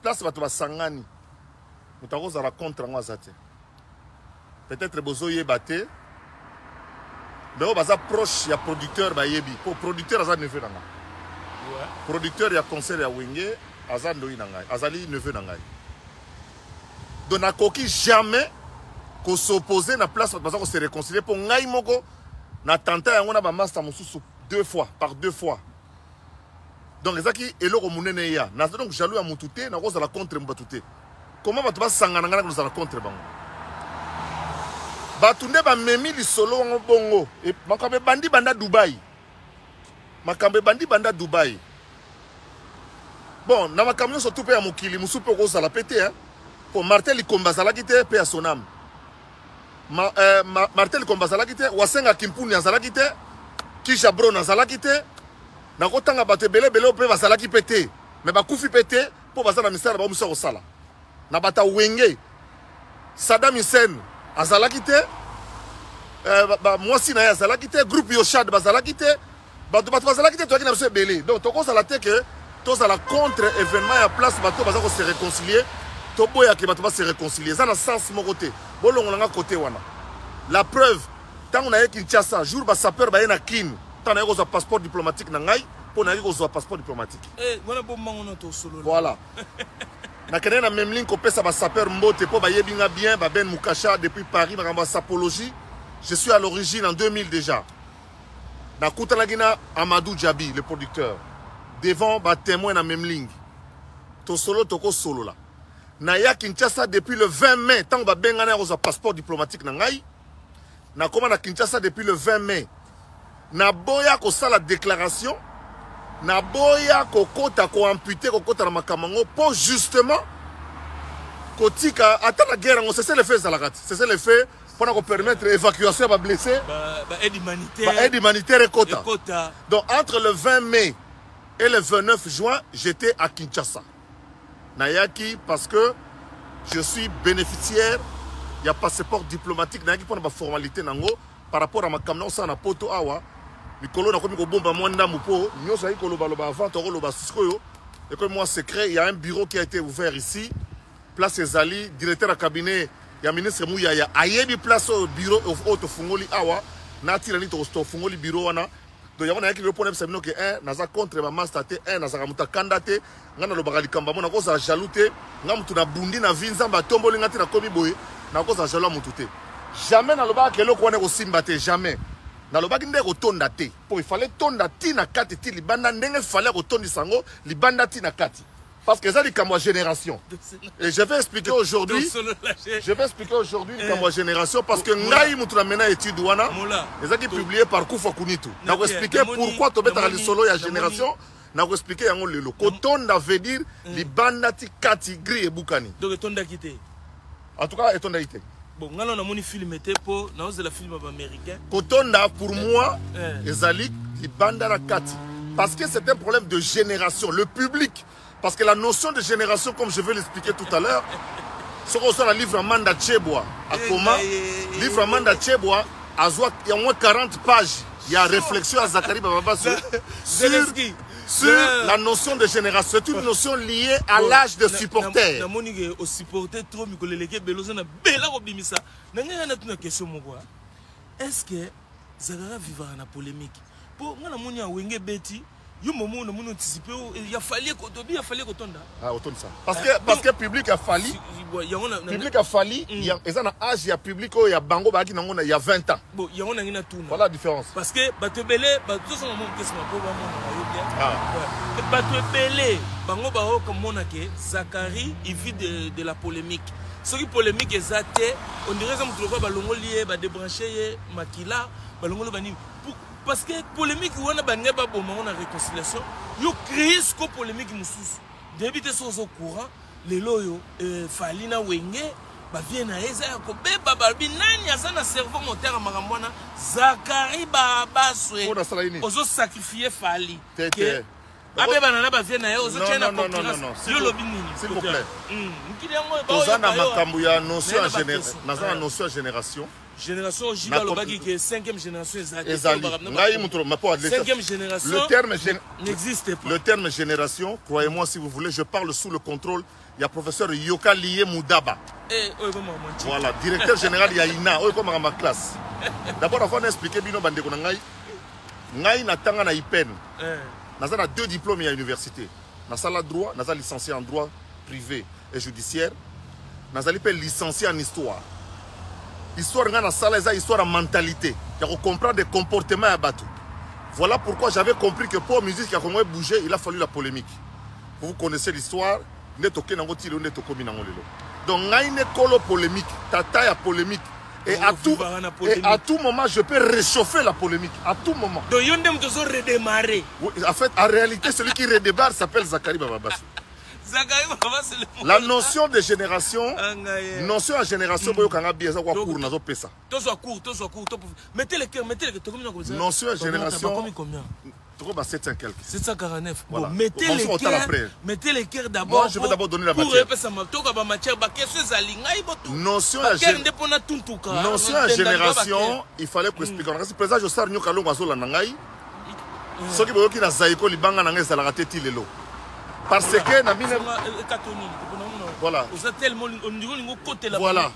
place bato basangani moto akozala contre yango aza te peut-être bozoyeba te mais oyo baza proche ya producteur bayebi po producteur aza neveu na ngai producteur ya concert ya wenge aza ndoi na ngai azali neveu na ngai donc nakoki jamais s'opposer na place bato baza kose réconcilier mpo ngai moko na tenta yango na bamaster mosusu par deux fois donc ezaki eloko monene ya naza donc jaloux ya mutu te nakozala contre bato te comment bato basangana ngai nakozala contre bango bato nde bamemi lisolo wango bongo makambo ebandi banda Dubai bon na makambo nyonso tu mpe ya mokili mosusu mpe okozala pe te po Martin Likomba azalaki te mpe ya Sonam Martin Likomba azalaki te Wasenga Kimpuni azalaki te Kisha Bron azalaki te nakotanga bato ebele mpe bazalaki pe te me bakufi pe te mpo baza na misala bango mosusu kosala na bata wenge Saddam Hussein azalaki te mwasi na ye azalaki te groupe Yoshad bazalaki te bato bazalaki te toyaki na biso ebele donc tokozala te ke tozala contre événement ya place bato baza kose réconcilier toboyaki bato base réconcilier eza na sens moko te bolongola nga kote wana la preuve ntango na ye Kinshasa jour basaper baye na kin ntango na ye kozwa passeport diplomatique na ngai mpo na ye kozwa passeport diplomatique voilà nakende na même ligne kopesa basaper mbote mpo bayebi nga bien baben Mukasha depuis Paris makambo ya sapologie je suis à l'origine en 2000 déjà nakutanaki na Amadou Djabi le producteur devant batémoin na même ligne tosolo tokosolola na ya Kinshasa depuis le 20 mai tant babengana ya kozwa passeport diplomatique na ngai nakoma na Kinshasa depuis le 20 mai naboya kosala déclaration naboya kokota koampute kokota na makamango pour justement kotika ata la guerre c'est le fait ezalaka c'est le fait pour permettre évacuation ya blessés aide humanitaire ekota donc entre le 20 mai et le 29 juin j'étais à Kinshasa nayaki parce que je suis bénéficiaire il y a passeport diplomatique nayaki pour la formalité nango par rapport à ma kamna ça na poto awa mikolo na komi ko bomba mwanda mupo nyoso ayi koloba loba avant to loba sikoyo et comme moi secret il y a un bureau qui a été ouvert ici place Ezali directeur à cabinet ya ministre Mouyaya ayebi place au bureau auto fungoli awa na tirani to fungoli bureau wana donc yako na yaki répondre sabino que naza contre ba master te naza kamuta kandate ngana lobaka likamba mona ko za jaloux te ngamutu na bundi na vinzamba tomboli ngati na komi boye na ko za jaloux mutu te jamais na lobaka keloko wana ko simba te jamais na lobaki nde ko tonda te po il fallait tonda ti na kati ti libanda ndenge fallait ko tondi sango libanda ti na kati parce que ça dit comme génération et je vais expliquer aujourd'hui comme génération parce que ngai mutu na mena étude wana les qui publié par Kufa Kunitu na ko expliquer pourquoi to beta li solo ya génération na ko expliquer yango lelo ko tonda veut dire libanda ti kati gris et bukani donc tonda kité en tout cas tonda kité bon ngalo na moni film était pour na ose la film américain kotonda pour moi ezali libanda na kati parce que c'est un problème de génération le public. Parce que la notion de génération, comme je vais l'expliquer tout à l'heure, ce qu'on sort le livre Amanda Tcheboa, à comment livre Amanda Tcheboa, il y a au moins 40 pages. Il y a réflexion à Zachary Bababa sur la notion de génération. C'est une notion liée à l'âge de supporter. Est-ce que Zagara vivra dans la polémique? Pour moi, il a fallu qu'Otonda. Ah, Otonda ça. Parce que le public a fallu. Le public a fallu. Il y a un âge, il y a public, il y a Bango, il y a 20 ans. Voilà la différence. Parce que Batebele, Bango, comme Monake, Zachary, il vit de la polémique. Ce qui est polémique, on dirait que nous avons débranché Makila, parce que polémique ou on a banné ba bon on a réconciliation yo créé ce que polémique mususu débité sur au courant les loyo falina wenge ba vient na eza ko beba balbi nani asana cerveau moteur makamwana Zachary Babaswe ozo sacrifier fali que abeba nana ba vient na ozo tena concurrence yo lobi nini s'il vous plaît tozana makambo ya notion à génération Génération Jiba Lobaki qui est 5e génération ezali. 5e génération. Le terme n'existe pas. Le terme génération, croyez-moi si vous voulez, je parle sous le contrôle. Il y a professeur Yoka Lié Moudaba. Voilà, directeur général Yaina, oh comme ma classe. D'abord avant d'expliquer bino bande ko ngai. Ngai na tanga na IPEN. Naza na 2 diplômes à l'université. Naza la droit, naza licencié en droit privé et judiciaire. Naza licencié en histoire. Histoire na sala eza histoire en mentalité. Il faut comprendre des comportements à bateau. Voilà pourquoi j'avais compris que pour musique qui a commencé à bouger, il a fallu la polémique. Vous connaissez l'histoire, donc ngai ne kolo polémique, tata ya polémique. Et à tout moment, je peux réchauffer la polémique. À tout moment. Donc, il y a redémarrer. En fait, en réalité, celui qui redémarre s'appelle Zakari Bababassou. La notion de génération, notion de génération, mettez les cœurs, notion de génération, 749. 749. Voilà. Bon, mettez les cœurs d'abord. Moi, je vais d'abord donner la matière. Notion de génération, il fallait que explique. Le président Jossar Nyokalo Wazola Nangai, ce qui veut dire que Zaïko Libanga Nangai Salarate Lelo. Parce que na bine voilà. Voilà.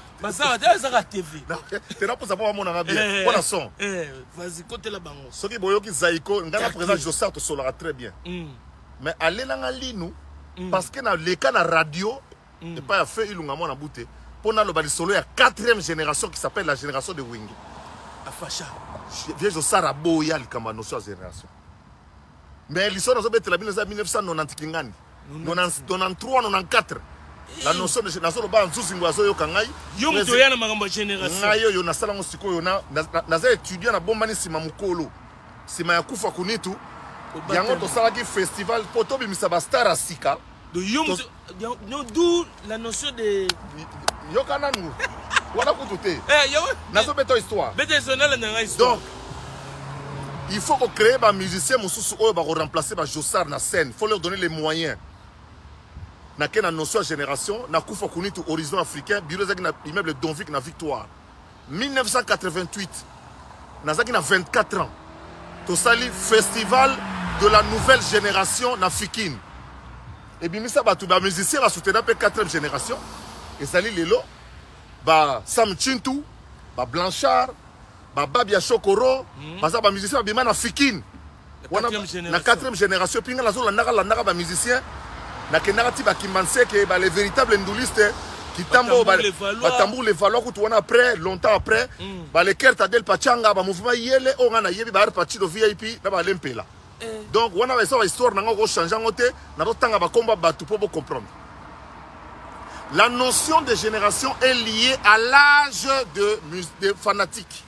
Tu n'as pas savoir mon arabe. Voilà son. Vas-y côté la bango. Ce qui boyo ki Zaïko ngana président Jossar to solara très bien. Mais aller na linu parce que na le cas na radio et pas fait ilunga mona bouté. Pour na lo bali solo ya 4e génération qui s'appelle la génération de Wingi. Afacha. Vieux Jossar a boya le kama notion génération. Mais l'histoire nous a été la 1990 kingani. 93 94. La notion de génération ba nzuzingoazo yo kangai. Yo mto yana makambo génération. Ngayo yo na sala ngosiko yo na za étudiant na bombani sima mukolo. Sima ya kufa kunitu. Yango to sala ki festival poto bimisa ba star asika. De yo d'où la notion de yo kananu. Wana kutute. Yo na so beto histoire. Donc il faut créer des musiciens pour remplacer les Jossar na scène. Il faut leur donner les moyens. Il y a une notion de génération. Il y a un horizon africain. Il y a un immeuble Donvik na Victoire. 1988. Il y a 24 ans. Il y a un festival de la nouvelle génération na Fikine. Et bien, il y a des musiciens qui soutenir la 4e génération. Et ça y est, Sam Chintou, Blanchard, Babia Chokoro, baza ba musicien bima na Fikine. Na 4e génération pinga la zone la ba musicien na kenarati ba kimanse ke ba les véritables ndulistes qui tambo ba tambour les valois que tu on après longtemps après ba les kerta del pachanga ba mouvement yele o ngana yebi ba parti do VIP na ba lempela. Donc on a une histoire na ngo changer ngote na tanga ba komba ba tout pour comprendre. La notion de génération est liée à l'âge de fanatique.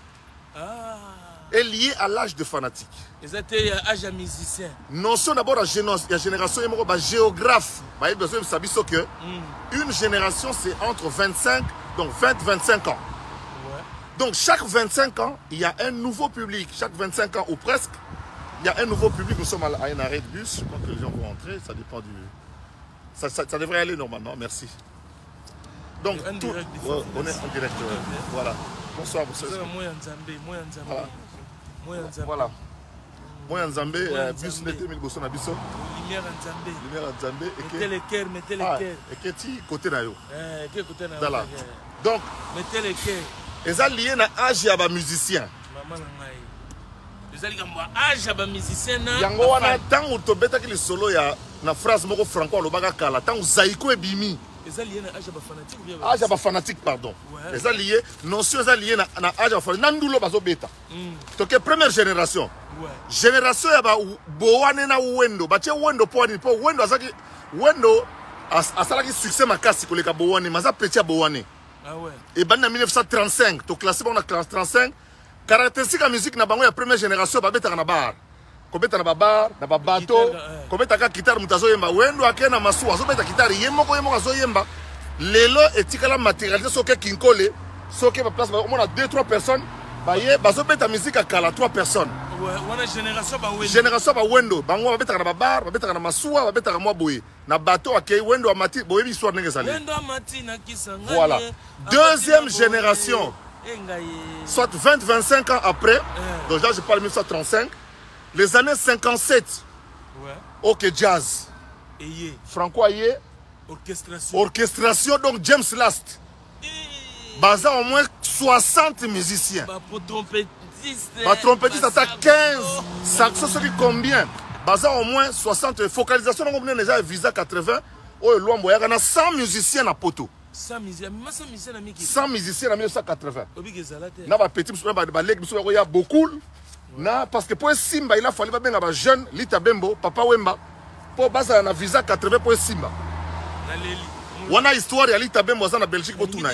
Est lié à l'âge de fanatique. C'était l'âge de musicien. Notion d'abord la génération est géographe. Une génération c'est entre 25, donc 20-25 ans. Ouais. Donc chaque 25 ans, il y a un nouveau public. Chaque 25 ans ou presque, il y a un nouveau public. Nous sommes à un arrêt de bus. Je crois que les gens vont rentrer. Ça dépend du... Ça devrait aller normalement. Merci. Donc, on est en direct. Voilà. Bonsoir, monsieur. Voilà. Moi en Zambé, bus n'était mis au Nabiso. Lumière en Zambé. Lumière en Zambé. Mettez les cœurs, mettez les cœurs. Et que tu côté nayo. Quel côté nayo. Donc, mettez les cœurs. Et ça lié à l'âge à musicien. Maman nangai. Les alliés comme âge à musicien na. Yango wana tant où to beta que le solo ya na phrase moko franco lo baga kala tant où Zaïko et Bimi. Les alliés na âge à fanatique ou bien âge à fanatique pardon. Les alliés notion alliés na âge à fanatique nandulo bazo beta. Donc première génération. Génération ya ba bowane na wendo bache wendo poani po wendo azaki wendo asalaki succès makasi koleka bowane maza petit bowane. Ah ouais. Et ben en 1935 to classé on a classe 35 caractéristique la musique na bango ya première génération ba beta na bar. Ko beta na bar na ba bateau ko beta ka guitare mutazo yemba wendo akena masu azo beta guitare yemoko azo yemba lelo etikala matérialité soke kinkole soke ba place on a 2-3 personnes baye bazo beta musique à kala 3 personnes. Ouais, on a génération ba wendo. Génération ba wendo, bango ba betaka na babar, ba betaka na masuwa, ba betaka mwa boye. Na bateau akei wendo amati, boye histoire ndenge sali. Wendo amati na kisanga. Voilà. Deuxième génération. Soit 20-25 ans après, donc là je parle 1935, les années 57, ok jazz, Franco Aye, orchestration, donc James Last, basé au moins 60 musiciens, trompettiste à 15, saxo, ce qui combien, basé au moins 60, focalisation, on a déjà visa 80, oh, il y a 100 musiciens à Poto. 100 musiciens en 1980. Il y a beaucoup. Parce que pour Simba, il a fallu un jeune, Lita Bembo, Papa Wemba, pour baser un visa 80 pour Simba. On a une histoire de Lita Bembo en Belgique pour tout. Vers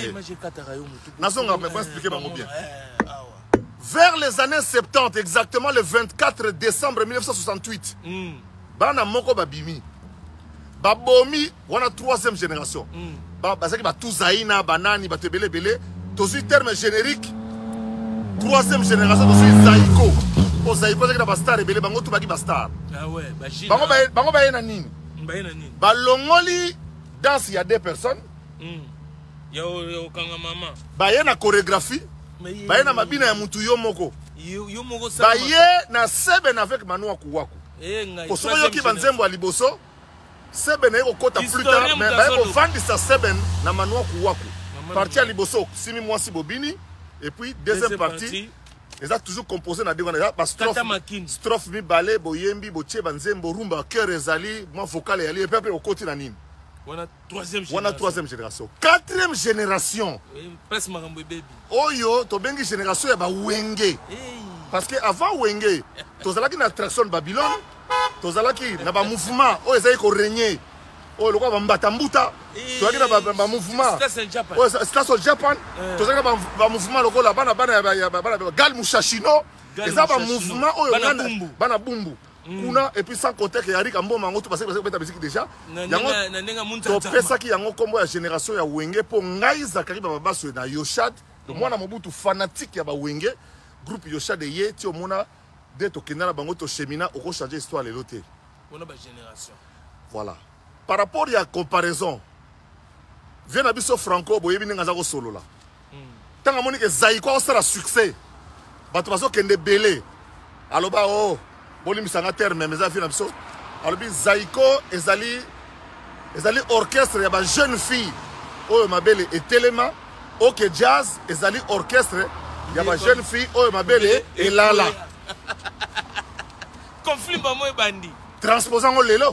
les années 70, exactement le 24 décembre 1968, Bana Moko Babimi. Babomi, on a troisième génération. Parce que tout Zaïna, Banani, Batebele Bele, tous les termes génériques, troisième génération, tous les Zaïko. Pour Zaïko, c'est que Bastar et Bele, Bango, tout Bagi Bastar. Ah ouais, Bango Bayenanin. Balongoli, danse, il y a deux personnes. Il y a Maman. Bayena chorégraphie. Bayena Mabina ya Mutu Yomoko. Bayena Seben avec Manu Akuwaku. Pour ceux qui vont Zembo à Liboso, Seben est au côté plus tard, mais il faut vendre sa Seben na Manoa Kouwaku. Partie à Liboso, Simi Mwasi Bobini, et puis deuxième partie, ils ont toujours composé dans des strophe mi balé, boyembi, boche, banzembo, rumba, cœur ezali, moi vocal et ali, et puis après au côté nanine. On a troisième génération. Quatrième génération. Oyo, to bengi génération ya ba Wenge. Parce que avant Wenge, tozalaki na attraction Babylone. Tozalaki na ba mouvement o ezali ko régner o lokwa ba mbatambuta tozalaki na ba mouvement o Station Japan tozalaki na ba mouvement lokola bana gal mushashino eza ba mouvement o bana bumbu kuna et puis sans compter que Yari Kambo mango tout parce que beta musique déjà yango to pesaki yango kombo ya génération ya Wenge po ngai Zakari ba baso na Yoshad le mwana mobutu fanatique ya ba Wenge groupe Yoshad ye ti omona dès que tu as chemina, on changer l'histoire de l'autre. Génération. Voilà. Par rapport à la comparaison, viens à Bisso Franco, boye bien ngazako solo là. Tant que moni que Zaïko a un succès, bato baso kende belé. Alors bah oh, boli misanga terme mais ça fait na biso. Alors bi Zaïko ezali orchestre ya ba jeune fille. Oh ma belle et Telema, OK jazz ezali orchestre ya ba jeune fille, oh ma belle et Lala. Conflit bamo bandi. Transposant lelo.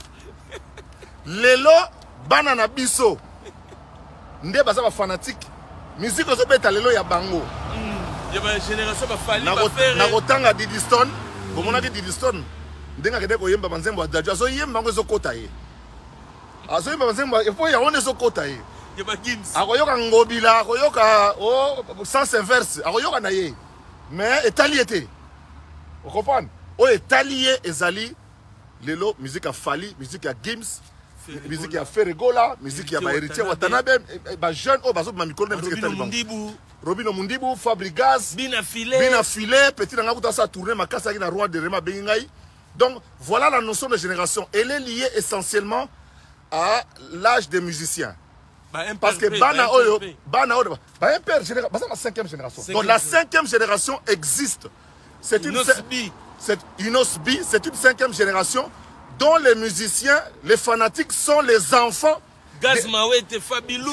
Lelo banana biso. Nde baza ba fanatique. Musique ozo beta lelo ya bango. Ya ba génération ba fali ba faire. Na kotanga Didi Stone. Bomona ki Didi Stone. Ndenga kede ko yemba banzembo adja. Azo yemba ngo ezokota ye. Azo yemba banzembo efo ya one ezokota ye. Ya ba Gims. Akoyoka ngobila, akoyoka sens inverse. Akoyoka na ye. Mais etali était. Vous comprenez? Oh, Italien ezali lelo musique a Fali, musique a Gims, musique a Ferregola, musique a Héritier Watanabe, ba jeune oh bazo ma micro musique taliban. Robino Mundibu, Fabrigas, Bina Filé, petit nanga kuta sa tourner ma kasa na roi de Rema Bengai. Donc voilà la notion de génération. Elle est liée essentiellement à l'âge des musiciens. Parce que Bana Oyo, un père génération, c'est la cinquième génération. Donc la cinquième génération existe. C'est une cinquième génération dont les musiciens, les fanatiques sont les enfants. Gazmawe était fabuleux.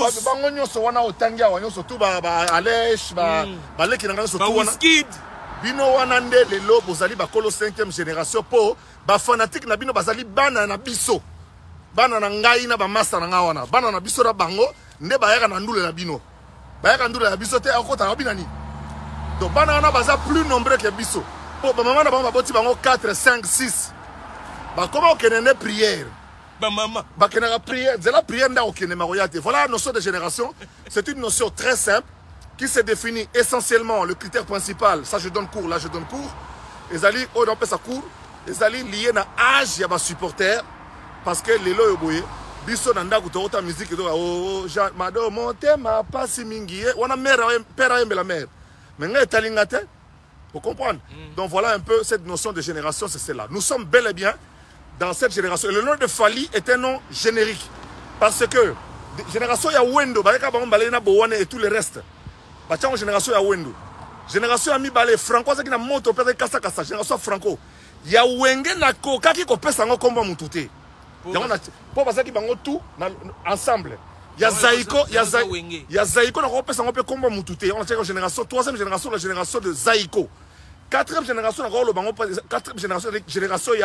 Bino wanande lelo bozali bakolo cinquième génération po ba fanatique na bino bazali bana na biso. Bana na ngai na ba master na ngawana. Bana na biso na bango nde bayaka na ndule na bino. Bayaka ndule na biso te akota na binani. Donc bana na baza plus nombreux que biso. Po ba maman na bango boti bango 4 5 6. Ba comment okene prière. Ba maman ba kena prière, c'est la prière nda okene maroyate. Voilà la notion de génération, c'est une notion très simple qui se définit essentiellement le critère principal. Ça je donne cours, là je donne cours. Les alliés on appelle ça cours. Les alliés liés à âge ya ba supporter parce que les loyo boye biso nanda kutota musique do oh mado monte ma passe mingi on a mère père la mère. Mais nga etalingate. Vous comprenez? Donc voilà un peu cette notion de génération, c'est celle-là. Nous sommes bel et bien dans cette génération. Le nom de Fali est un nom générique. Parce que génération ya Wendo, Bareka Bambalena Bowane et tout le reste. Batiango génération ya Wendo. Génération ya Mibale, Franco, ça qui n'a moto, peut-être Kassa, génération Franco. Ya Wenge na Koka qui kopé sango komba mututé. Pour passer qui bango tout ensemble. Ya Zaiko, ya Zaiko na kopé sango pe komba mututé. On a une génération, troisième génération, la génération de Zaiko. Quatrième génération, quatrième génération,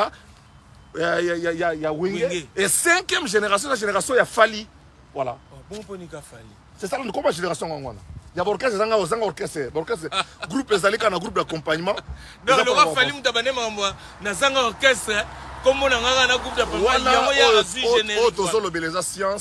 il y a Wenge. Et cinquième génération, la génération, il y a Fali. Voilà. C'est ça, comment génération il y a orchestre, groupe groupe d'accompagnement. Non, le roi Fali Moutabane Mamboa, Nazanga orchestre, comme on a un groupe d'accompagnement, il y a un générique.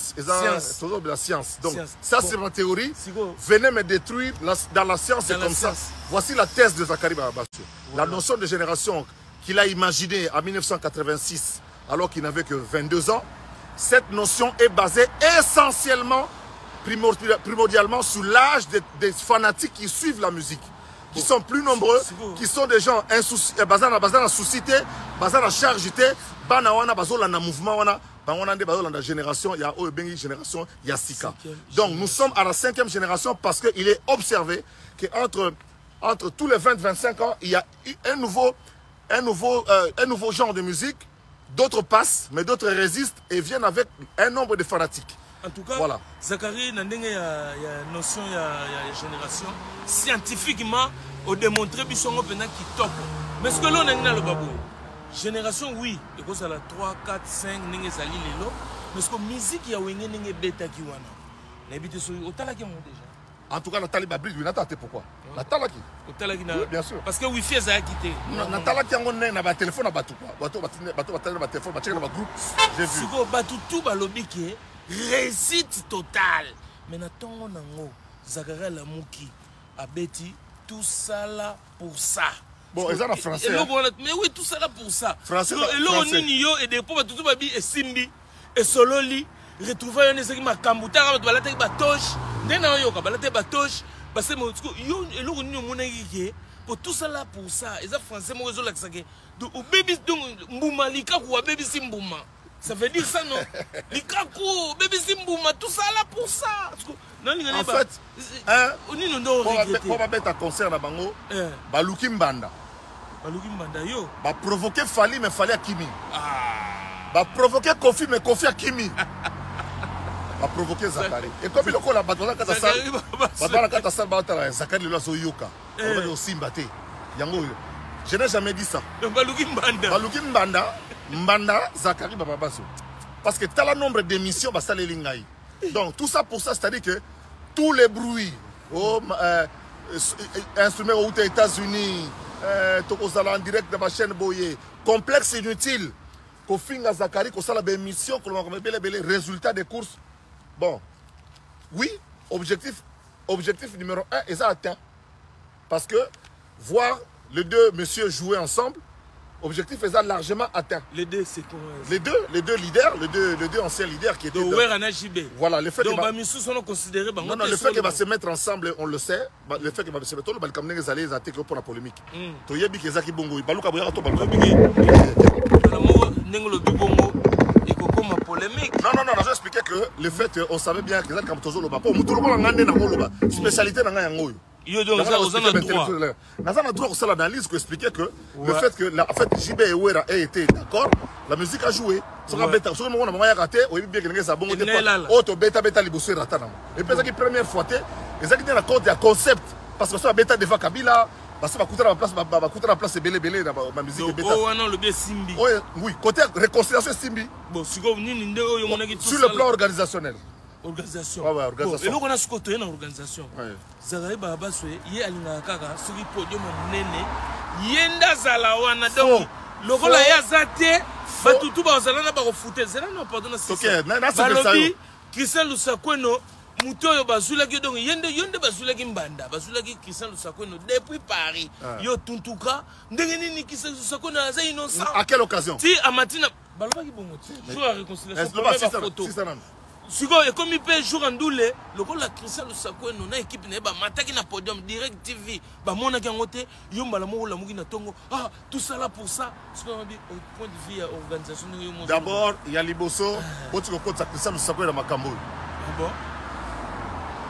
La science. Donc, ça c'est ma théorie. Venez me détruire dans la science, c'est comme ça. Voici la thèse de Zakari Babassou. La notion de génération qu'il a imaginée en 1986, alors qu'il n'avait que 22 ans, cette notion est basée essentiellement, primordialement sur l'âge des fanatiques qui suivent la musique, qui sont plus nombreux, qui sont des gens basés en soucité, basés en chargité, basés en mouvement, la génération, il y a une génération, il y a Sika. Donc nous sommes à la 5e génération parce qu'il est observé qu'entre tous les 20-25 ans, il y a un nouveau genre de musique. D'autres passent, mais d'autres résistent et viennent avec un nombre de fanatiques. En tout cas, voilà. Zakari, il y a une notion, il y a une génération. Scientifiquement, on démontre qu'ils sont qui top. Mais ce que l'on a dans le babou, génération, oui, et que ça la 3, 4, 5, n'est-ce pas lilo. Mais ce que la musique, il y a une bêta qui wana. L'habitude sur au talaki déjà. En tout cas, Nathalie Babri, lui, Nathalie, pourquoi Nathalie qui au talaki oui, bien sûr. parce que Wi-Fi, ça a quitté. Nathalie qui a un téléphone à Batou. Batou, téléphone, groupe. J'ai vu. Si vous Batou, tout balobi qui est réussite totale. Mais n'attendons pas, Zakari Lamouki a bêti tout ça là pour ça. Bon, ils sont en français. Mais oui, tout ça là pour ça. Français. Et là, on est et des pauvres, tout babi et Simbi et Sololi. Retrouver un essai qui m'a cambuté, on va la tête batoche. N'en yo ka la tête batoche. Parce que yo et là, on est pour tout ça là pour ça. Et ça français, moi je l'accès. Donc baby donc mbouma lika ou baby simbouma. Ça veut dire ça non. Likaku, baby simbouma, tout ça là pour ça. En fait, on est non regretter. Pour pas mettre un concert à Bango, Baluki Mbanda. Baluki Mbanda yo. Ba provoquer Fali mais Fali à Kimi. Ba provoquer Kofi mais Kofi à Kimi. Ba provoquer Zakari. Et comme il a la batona kata sal. Batona kata sal batala Zakari le lazo yoka. On va aussi mbaté. Yango. Je n'ai jamais dit ça. Baluki Mbanda. Baluki Mbanda. Mbanda, Zakari Bababasso. Parce que tu as le nombre d'émissions, bah, ça les lingaï. Donc tout ça pour ça, c'est-à-dire que tous les bruits, instruments aux États-Unis, en direct de ma chaîne Boye, complexe inutile, qu'au fin de Zakari, qu'on a l'émission, qu'on a les résultats des courses. Bon, oui, objectif numéro 1, et ça atteint. Parce que voir les deux messieurs jouer ensemble, objectif est largement atteint. Les deux, c'est quoi? Les deux leaders, les deux anciens leaders qui étaient. Voilà, le fait donc, sont considérés. Non, le fait qu'il va se mettre ensemble, on le sait. Le fait qu'il va se mettre ensemble, il va aller attaquer pour la polémique. Tu sais que Zaki Bongo, il va lui avoir polémique. Non, je vais expliquer que le fait qu'on savait bien que Zaki Kamtozo Loba, pour tout le monde a une spécialité dans Yangoyo. Il y a droit. Nous avons droit à l'analyse qui expliquait que le fait que JB et Ouera aient été d'accord, la musique a joué. Et puis, la première fois, ils ont accord de concept. Parce que ça bêta devant Kabila, parce que ça va coûter la place belé dans la musique. Oui, côté réconciliation Simbi. Sur le plan organisationnel. Organisation. Ouais, organisation. Et là, on a ce côté dans l'organisation. Zakari Bababasso, il y a un kaka sur le podium nene. Yenda Zalawana donc. Le rôle est azaté. Batutu bazalana ba refuter. Zela non pardon na c'est Balobi Christian Lusakweno mutoyo bazulaki donc yende bazulaki Mbanda. Bazulaki Christian Lusakweno depuis Paris. Yo tuntuka ndenge nini Christian Lusakweno aza innocent. À quelle occasion? Si Amatina balobaki bongo. Jour à réconciliation. Sigo et comme il peut jour en doule, le rôle la Christian Lusakweno na équipe na ba mataki na podium Direct TV, ba mona ki ngote yomba la mo la mugi na tongo. Ah, tout ça là pour ça. Ce qu'on dit au point de vue organisation. D'abord, il y a Liboso, pour que côté Christian Lusakweno na Makambo. Bon.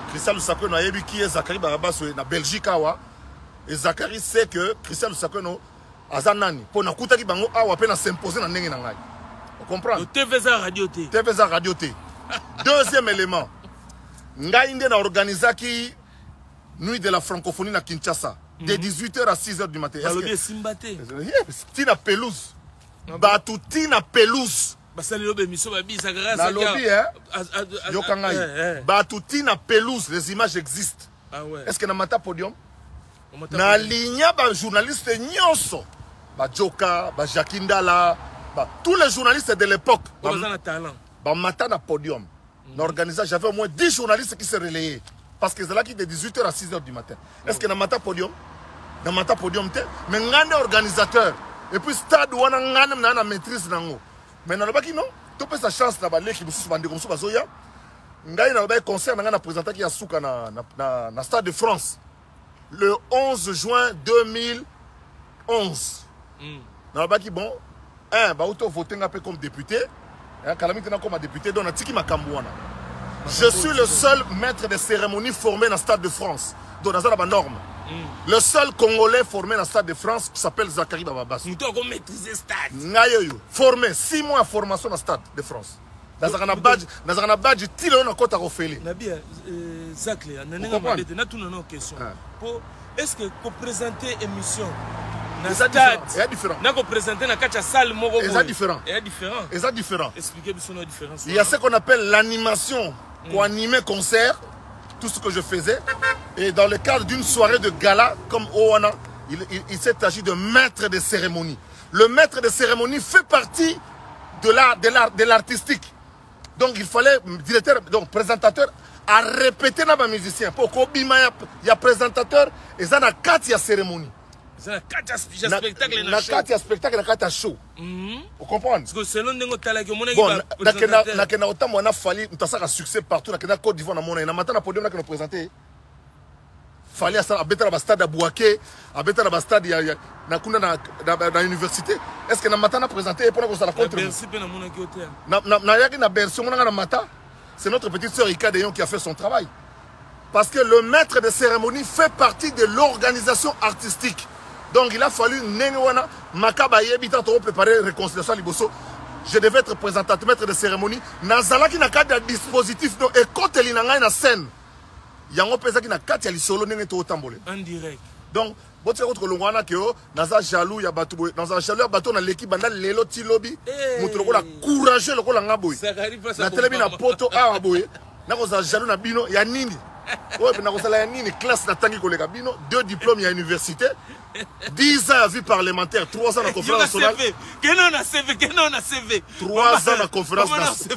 Christian Lusakwe na yebi qui est Zakari Barabas na Belgique awa. Et Zakari sait que Christian Lusakwe no azanani pour na kuta ki bango awa pe na s'imposer na ndenge na ngai. On comprend? TVza Radio T. TVza Radio T. Deuxième élément. Ngai inde na organisaki nuit de la francophonie na Kinshasa de 18h à 6h du matin. Est-ce que Simbate? Tina pelouse. Batu tina pelouse. Basali lobe miso babi Zakari. Na lobby hein. Yokangai. Batu tina pelouse, les images existent. Ah ouais. Est-ce que na mata podium? Na ligne ba journaliste nyonso. Ba Joka, ba Jakindala, tous les journalistes de l'époque. Ba mata na podium. Na organisé, j'avais au moins 10 journalistes qui se relayaient. Parce que c'est là qui de 18h à 6h du matin. Est-ce que na mata podium? Na mata podium te, mais ngane organisateur. Et puis stade où on a ngane na maîtrise nango. Mais na baki non, tu peux sa chance na ba leki busu bande comme ça bazoya. Ngai na ba concert na ngana présenter qui a souka na Stade de France. Le 11 juin 2011. Na baki bon, ba auto voter un peu comme député. Calamité comme député donc na tiki makambouana. Je suis le seul maître de cérémonie formé dans le Stade de France. Donc dans la norme. Le seul Congolais formé dans le Stade de France qui s'appelle Zakari Barabas. Nous devons maîtriser le stade. Formé 6 mois de formation dans le Stade de France. Dans un badge, il y a un côté à refaire. Zakli, on a une question. Est-ce que pour présenter l'émission, c'est différent. Pour présenter la salle, c'est différent. C'est différent. Expliquez-moi la différence. Il y a ce qu'on appelle l'animation pour animer concert, tout ce que je faisais. Et dans le cadre d'une soirée de gala, comme Owana, il s'est agi de maître de cérémonie. Le maître de cérémonie fait partie de l'artistique. Donc il fallait, directeur, donc présentateur, à répéter dans les musiciens. Pour qu'il y a présentateur, et ça n'a qu'à y a cérémonie. Ça n'a qu'à y a spectacle. Il y a spectacle, il y a show. Vous comprenez? Parce que selon nous, bon, on a fallu, nous avons succès partout, dans la Côte d'Ivoire, dans le matin, on a présenté. Il fallait habiter dans le stade à Bouaké, habiter dans le stade dans l'université. Est-ce que on a présenté pour nous la contre? C'est notre petite sœur Ika Deyon qui a fait son travail. Parce que le maître de cérémonie fait partie de l'organisation artistique. Donc il a fallu préparer la réconciliation à Liboso. Je devais être présentateur, maître de cérémonie. Nazala qui n'a pas de dispositif, et quand il y a une scène, il y a un peu qui n'a pas de solo en direct. Donc, si vous avez un naza jaloux, il y a bateau, dans un jaloux, il y a bateau, dans l'équipe, dans l'élo tilobi, vous trouvez courageux, le rôle en aboui. La télé, na poto, ah, aboui. Dans un jaloux, na bino, il y a nini. Ouais, mais dans la nini, classe, na tangi, kolega bino, 2 diplômes, il y a université, 10 ans à vie parlementaire, 3 ans à conférence nationale. 3 ans à conférence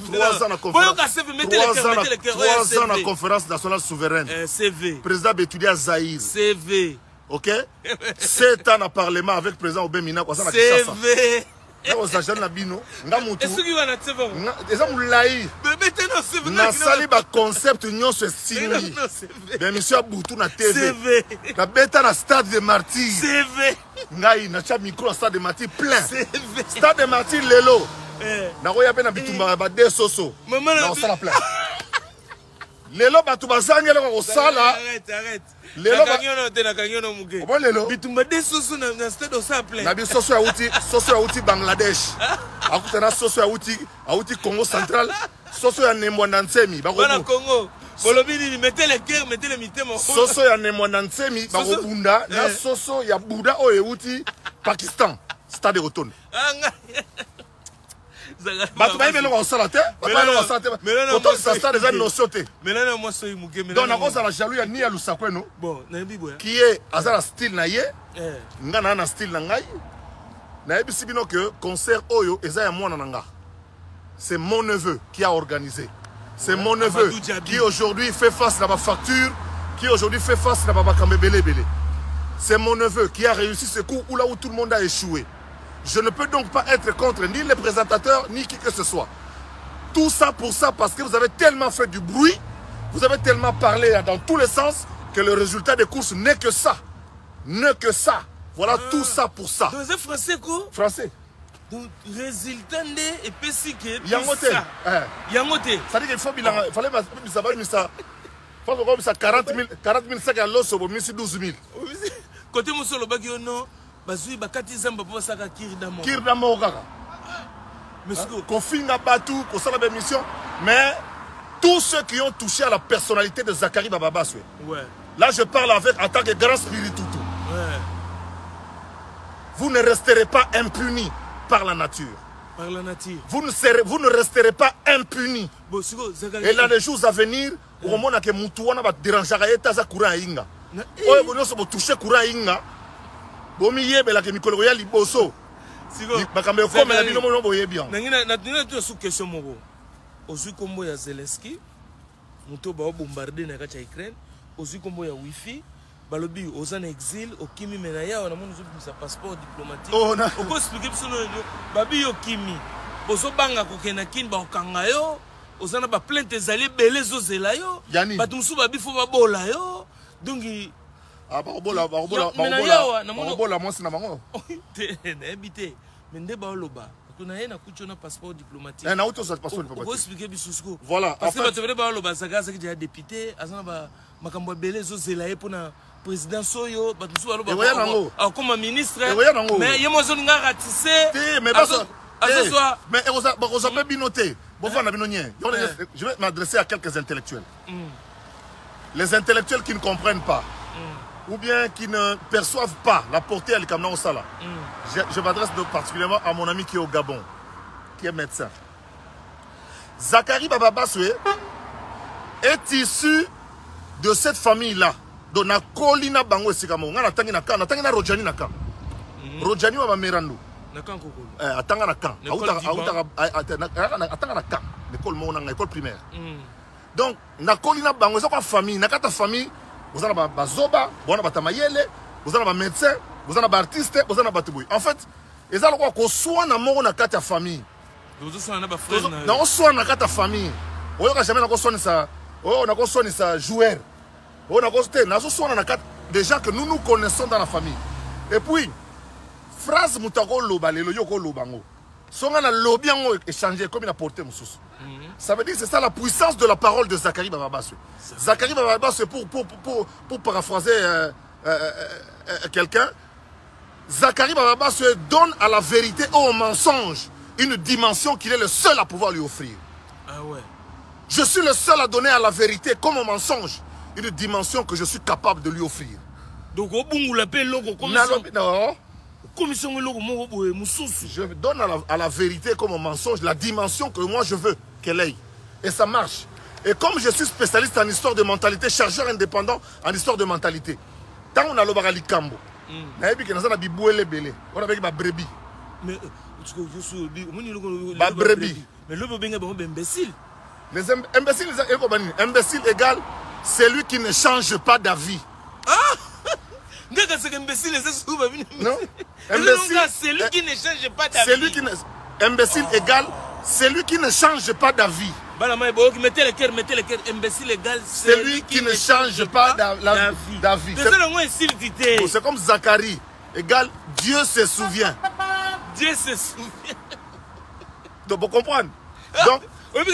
nationale souveraine. Président Bétudia Zahir. CV. Ok? 7 ans à parlement avec le président Obemina. CV. Est-ce qu'il va na sali ba concept nyo se signé. Ben monsieur Boutou na TV. Na beta na stade de Martyrs. CV. Ngai na cha micro stade de Martyrs plein. Stade de Martyrs lelo. Na roya pe na bitumba ba de soso. Na sala plein. Lelo batu bazangela ko sala. Arrête. Lelo na muke. Bon lelo. Bitumba de soso na stade au simple. Na bi soso ya uti Bangladesh. Akutana soso ya uti Congo central. Soso ya Nemwanda Nsemi. Bana Congo. Bolobini mettez les cœurs, mettez les mitemo. Soso ya Nemwanda Nsemi bakobunda na soso ya Bouddha oyo uti Pakistan. Stade de Rotonde. Batu ba yebelo ko sala te. Batu ba yebelo ko sala te. Autant ça stade déjà notion te. Mais là moi soy muke. Donc na ko sala jaloux ya ni ya Lusakweno. Bon, na bibo. Qui est azala style na ye. Ngana na style na ngai. Na yebisi bino que concert oyo eza ya mwana nanga. C'est mon neveu qui a organisé. C'est mon neveu qui aujourd'hui fait face à ma facture, qui aujourd'hui fait face à ma Kambebele. C'est mon neveu qui a réussi ce coup où là où tout le monde a échoué. Je ne peux donc pas être contre ni les présentateurs, ni qui que ce soit. Tout ça pour ça, parce que vous avez tellement fait du bruit, vous avez tellement parlé dans tous les sens, que le résultat des courses n'est que ça. N'est que ça. Voilà tout ça pour ça. Donc c'est français quoi? Français. Donc résultat et puis que Yangote. Yangote. Ça dit qu'il faut bilan. Il fallait ça. Parce que comme ça, 40 000 sacs à l'os, c'est 12 000. Côté mon solo, bagio non, bazui, bakati zamba pour ça kiri d'amor. Kiri d'amor, kaka. Qu'on batou, qu'on s'en a bien mission. Mais tous ceux qui ont touché à la personnalité de Zakari Bababas, ouais. Là, je parle avec en tant que grand spiritou. Ouais. Vous ne resterez pas impunis par la nature. Par la nature. Vous ne resterez pas impunis. Bon, et dans les jours à venir, au moment où Moutouana va déranger à courant inga. Oh, vous n'avez pas touché courant inga. Vous m'y avez la chimicologie à Liboso. Si vous avez bien. Sous question moko. Ozu kombo ya Zelensky, muto ba bombarder na kacha Ukraine. Ozu kombo ya wifi, balobi ozana exil, okimi menaya wana monu sa passeport diplomatique. Oh na. Oko expliquer biso no babi okimi. Bozo banga kokena kin ba okanga yo, ozana ba plainte ezali belé zozela yo. Batu musu babi fo babola yo. Donc ah babola moi c'est na bango. Na habité. Mende ba oloba. On a un passeport diplomatique. Un autre passeport diplomatique. Vous expliquer bisousko. Voilà. Parce que tu veux pas le bazaga c'est que j'ai député, azana ba makambo belé zo zelaye pour na président soyo, ba tout alo ba. Comme ministre. Mais yemo zo nga ratissé. Mais pas ça. Mais on s'appelle binoté. Bon fa na binonien. Je vais m'adresser à quelques intellectuels. Les intellectuels qui ne comprennent pas. Ou bien qui ne perçoivent pas la portée à l'Ikamna au Sala. Je m'adresse particulièrement à mon ami qui est au Gabon, qui est médecin. Zakari Bababaswe est issu de cette famille-là. Donc, na kolina bango esikamo. Nga natangi na kan, natangi na Rojani na kan. Rojani wa Merando. Na kan kokolo. Atanga na kan. Atanga na kan. L'école mo na école primaire. Donc, na kolina bango c'est quoi famille, na kata famille. Vous avez des zoba, vous avez des mayele, vous avez des médecins, vous avez des artistes, vous avez des batouboui. En fait, ils ont quoi qu'on soit dans mon carte famille. Vous avez des frères. Non, soit dans carte famille. On n'a jamais ça. On a consommé ça joueur. On a consommé dans la carte des gens que nous connaissons dans la famille. Et puis, phrase mutako loba le yoko lobango. Songa na lobiango échanger comme il a porté mon sous. Ça veut dire que c'est ça la puissance de la parole de Zakari Bababas. Zakari Bababas, pour paraphraser quelqu'un, Zakari Bababas donne à la vérité ou au mensonge une dimension qu'il est le seul à pouvoir lui offrir. Ah ouais. Je suis le seul à donner à la vérité comme au mensonge une dimension que je suis capable de lui offrir. Donc au bout vous l'appelez logo comme ça. Non. Je donne à la vérité comme au mensonge la dimension que moi je veux qu'elle ait. Et ça marche. Et comme je suis spécialiste en histoire de mentalité, chargeur indépendant en histoire de mentalité, tant on a le barali cambo, on a brebis. Mais brebis. Mais le imbécile. Les imbéciles égale celui qui ne change pas d'avis. Ah! Non, c'est lui qui ne change pas d'avis. Imbécile égale celui qui ne change pas d'avis. Mettez le cœur, imbécile égale celui qui ne change pas d'avis. C'est comme Zakari égale Dieu se souvient. Dieu se souvient. Donc, vous comprenez? Donc,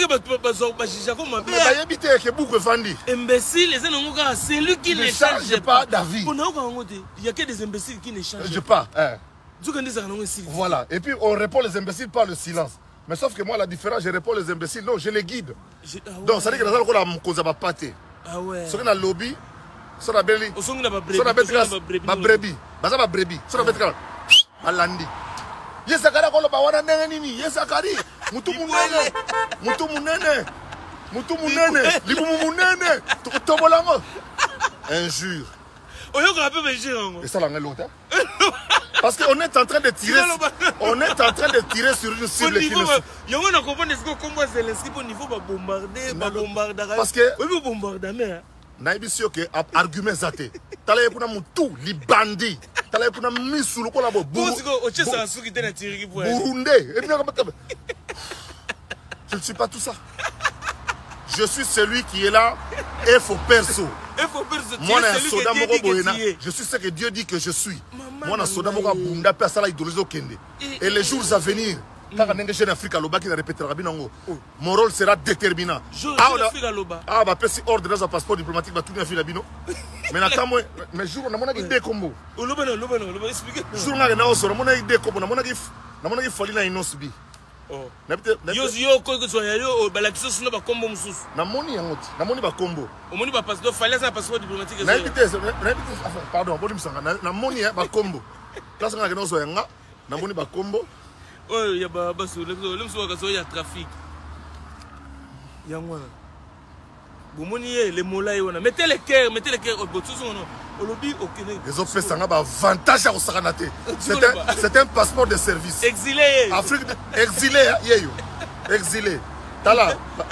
imbécile, c'est lui qui ne change pas d'avis. Il n'y a que des imbéciles qui ne changent pas. Voilà. Et puis on répond les imbéciles par le silence. Mais sauf que moi, la différence, je réponds les imbéciles. Non, je les guide. Donc, ça veut dire que nous avons un pâté. Ah ouais. Si on a lobby, si on a brebis, si on a brebis, si on a brebis, yes, Zakari, yes, Zakari, mutu munene, injure. Et ça, l'autre. Parce qu'on est en train de tirer, sur une cible qui parce que argument zate. Tala kuna mutu li bandi. Tala kuna misulu kola bo. Burundais. Je ne suis pas tout ça. Je suis celui qui est là et faut perso. Moi, je suis ce que Dieu dit que je suis. Moi, et les jours à venir, kaka ndenge jeune Afrique alobaki na répétera binango mon rôle sera déterminant ah bah pesi ordre dans un passeport diplomatique ba tout na fila bino mais na kamwe mais jour na monaki de kombo loba expliquer jour nga na osoro monaki de kombo na monaki fali na inosbi oh yo ko so yo balakisa sino ba kombo mususu na moni yango ti na moni ba kombo omoni ba passeport fallait ça passeport diplomatique na vitesse pardon boli msanga na moni ba kombo place nga na so yanga na moni ba kombo oh ya ba so le mso ka so ya trafic yangwana bomoni les mola yona mettez le cœur au bout au lobby aucun les autres ça nga ba avantage à osakanaté c'est un passeport de service exilé Afrique exilé yeyo exilé tala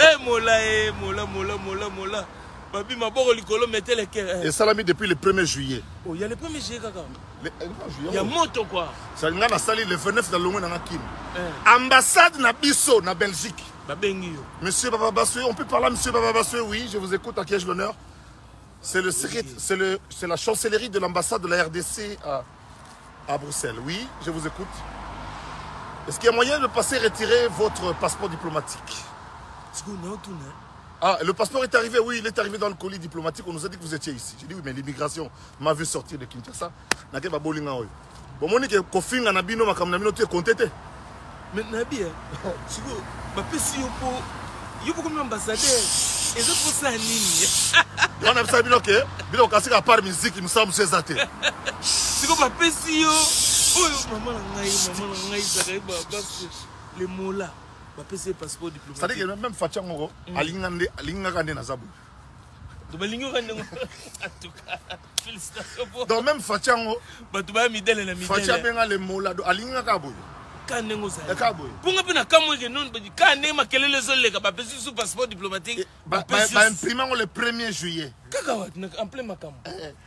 mola babi maboko likolo mettez le cœur et salami depuis le 1er juillet oh il y a le 1er juillet kaka il y a moto quoi ça nga na sali le 29 dans longo na kin ambassade na biso na Belgique monsieur Baba Bassoué, on peut parler à monsieur Baba Bassoué, oui, je vous écoute, à qui ai-je l'honneur? C'est la chancellerie de l'ambassade de la RDC à Bruxelles. Oui, je vous écoute. Est-ce qu'il y a moyen de passer retirer votre passeport diplomatique? Ah, le passeport est arrivé, oui, il est arrivé dans le colis diplomatique. On nous a dit que vous étiez ici. J'ai dit oui, mais l'immigration m'a vu sortir de Kinshasa. Bon, mon que Kofinga Nabino, ma kamnamino, tu es contesté. Mais Nabi, si yo comme ambassadeur, et je pour ça nini. On a ça bien que bien casser à part musique, il me semble c'est ça. Si comme si yo, oh maman ngai ça les mots là, PC passeport diplomatique. Ça dit que même Fatia Moro, alinga kande na zabu. Donc alinga kande en tout cas. Félicitations pour. Donc même Fatia Moro, ba tu ba midele na midele. Fatia benga les mots là, alinga kaboy. Kanengo za punga pena kamwe ke non badi kane makelele zoleka ba pesi sous passeport diplomatique ba imprimant le 1er juillet kaka wat en plein makambo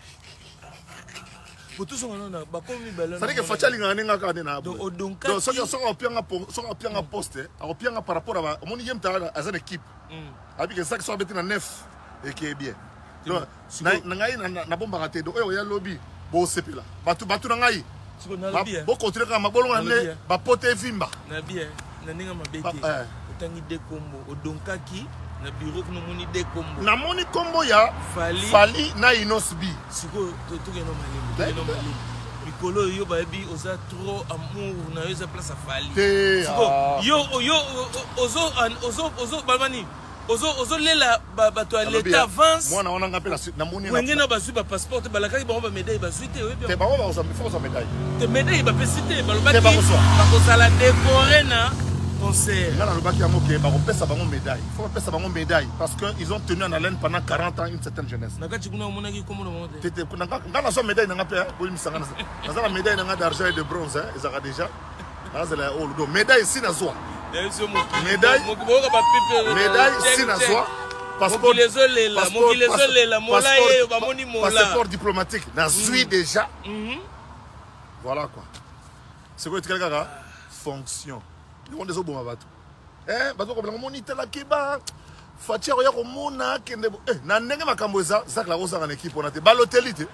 botu songa na ba komi bala ça dit que Fatia linga nenga ka na donc so opianga poste opianga par rapport à mon yem ta à équipe abi que ça qui soit beti na 9 et qui est bien donc na ngai na bomba raté donc oyo ya lobby bo sepela batu na ngai beaucoup de gens ont poté vimba. Na bien, na ninga mabete. Otangi de combo, odonkaki na bureau no moni de combo. Na moni combo ya fali na inosbi. Siko to no malimo. Mikolo yo ba bi oza trop amour na yo za place a fali. Siko yo ozo balmani. Ozo lela bato l'état avance moi on a ngapela na moni na ngena basu ba passeport balaka ba ba médaille ba suite oui te ba ba ça me faut ça médaille te médaille ba pesité balobaki ba ko sala décorer na concert là balobaki yango ke ba ko pesa bango médaille faut pesa bango médaille parce que ils ont tenu en haleine pendant 40 ans une certaine jeunesse nakati kuna monaki comme le monde tete ngana so médaille nga pe bo misanga na za médaille nga d'argent et de bronze hein ils ont déjà là c'est la oh médaille ici na zo médaille sinazwa passeport diplomatique nazwi déjà voilà quoi c'est quoi quelqu'un fonction on des oboma bato bato ko blanc moni tela keba Fatia ya ko mona kende na ndenge makambo za zakla ko sanga na équipe on a te baloteli te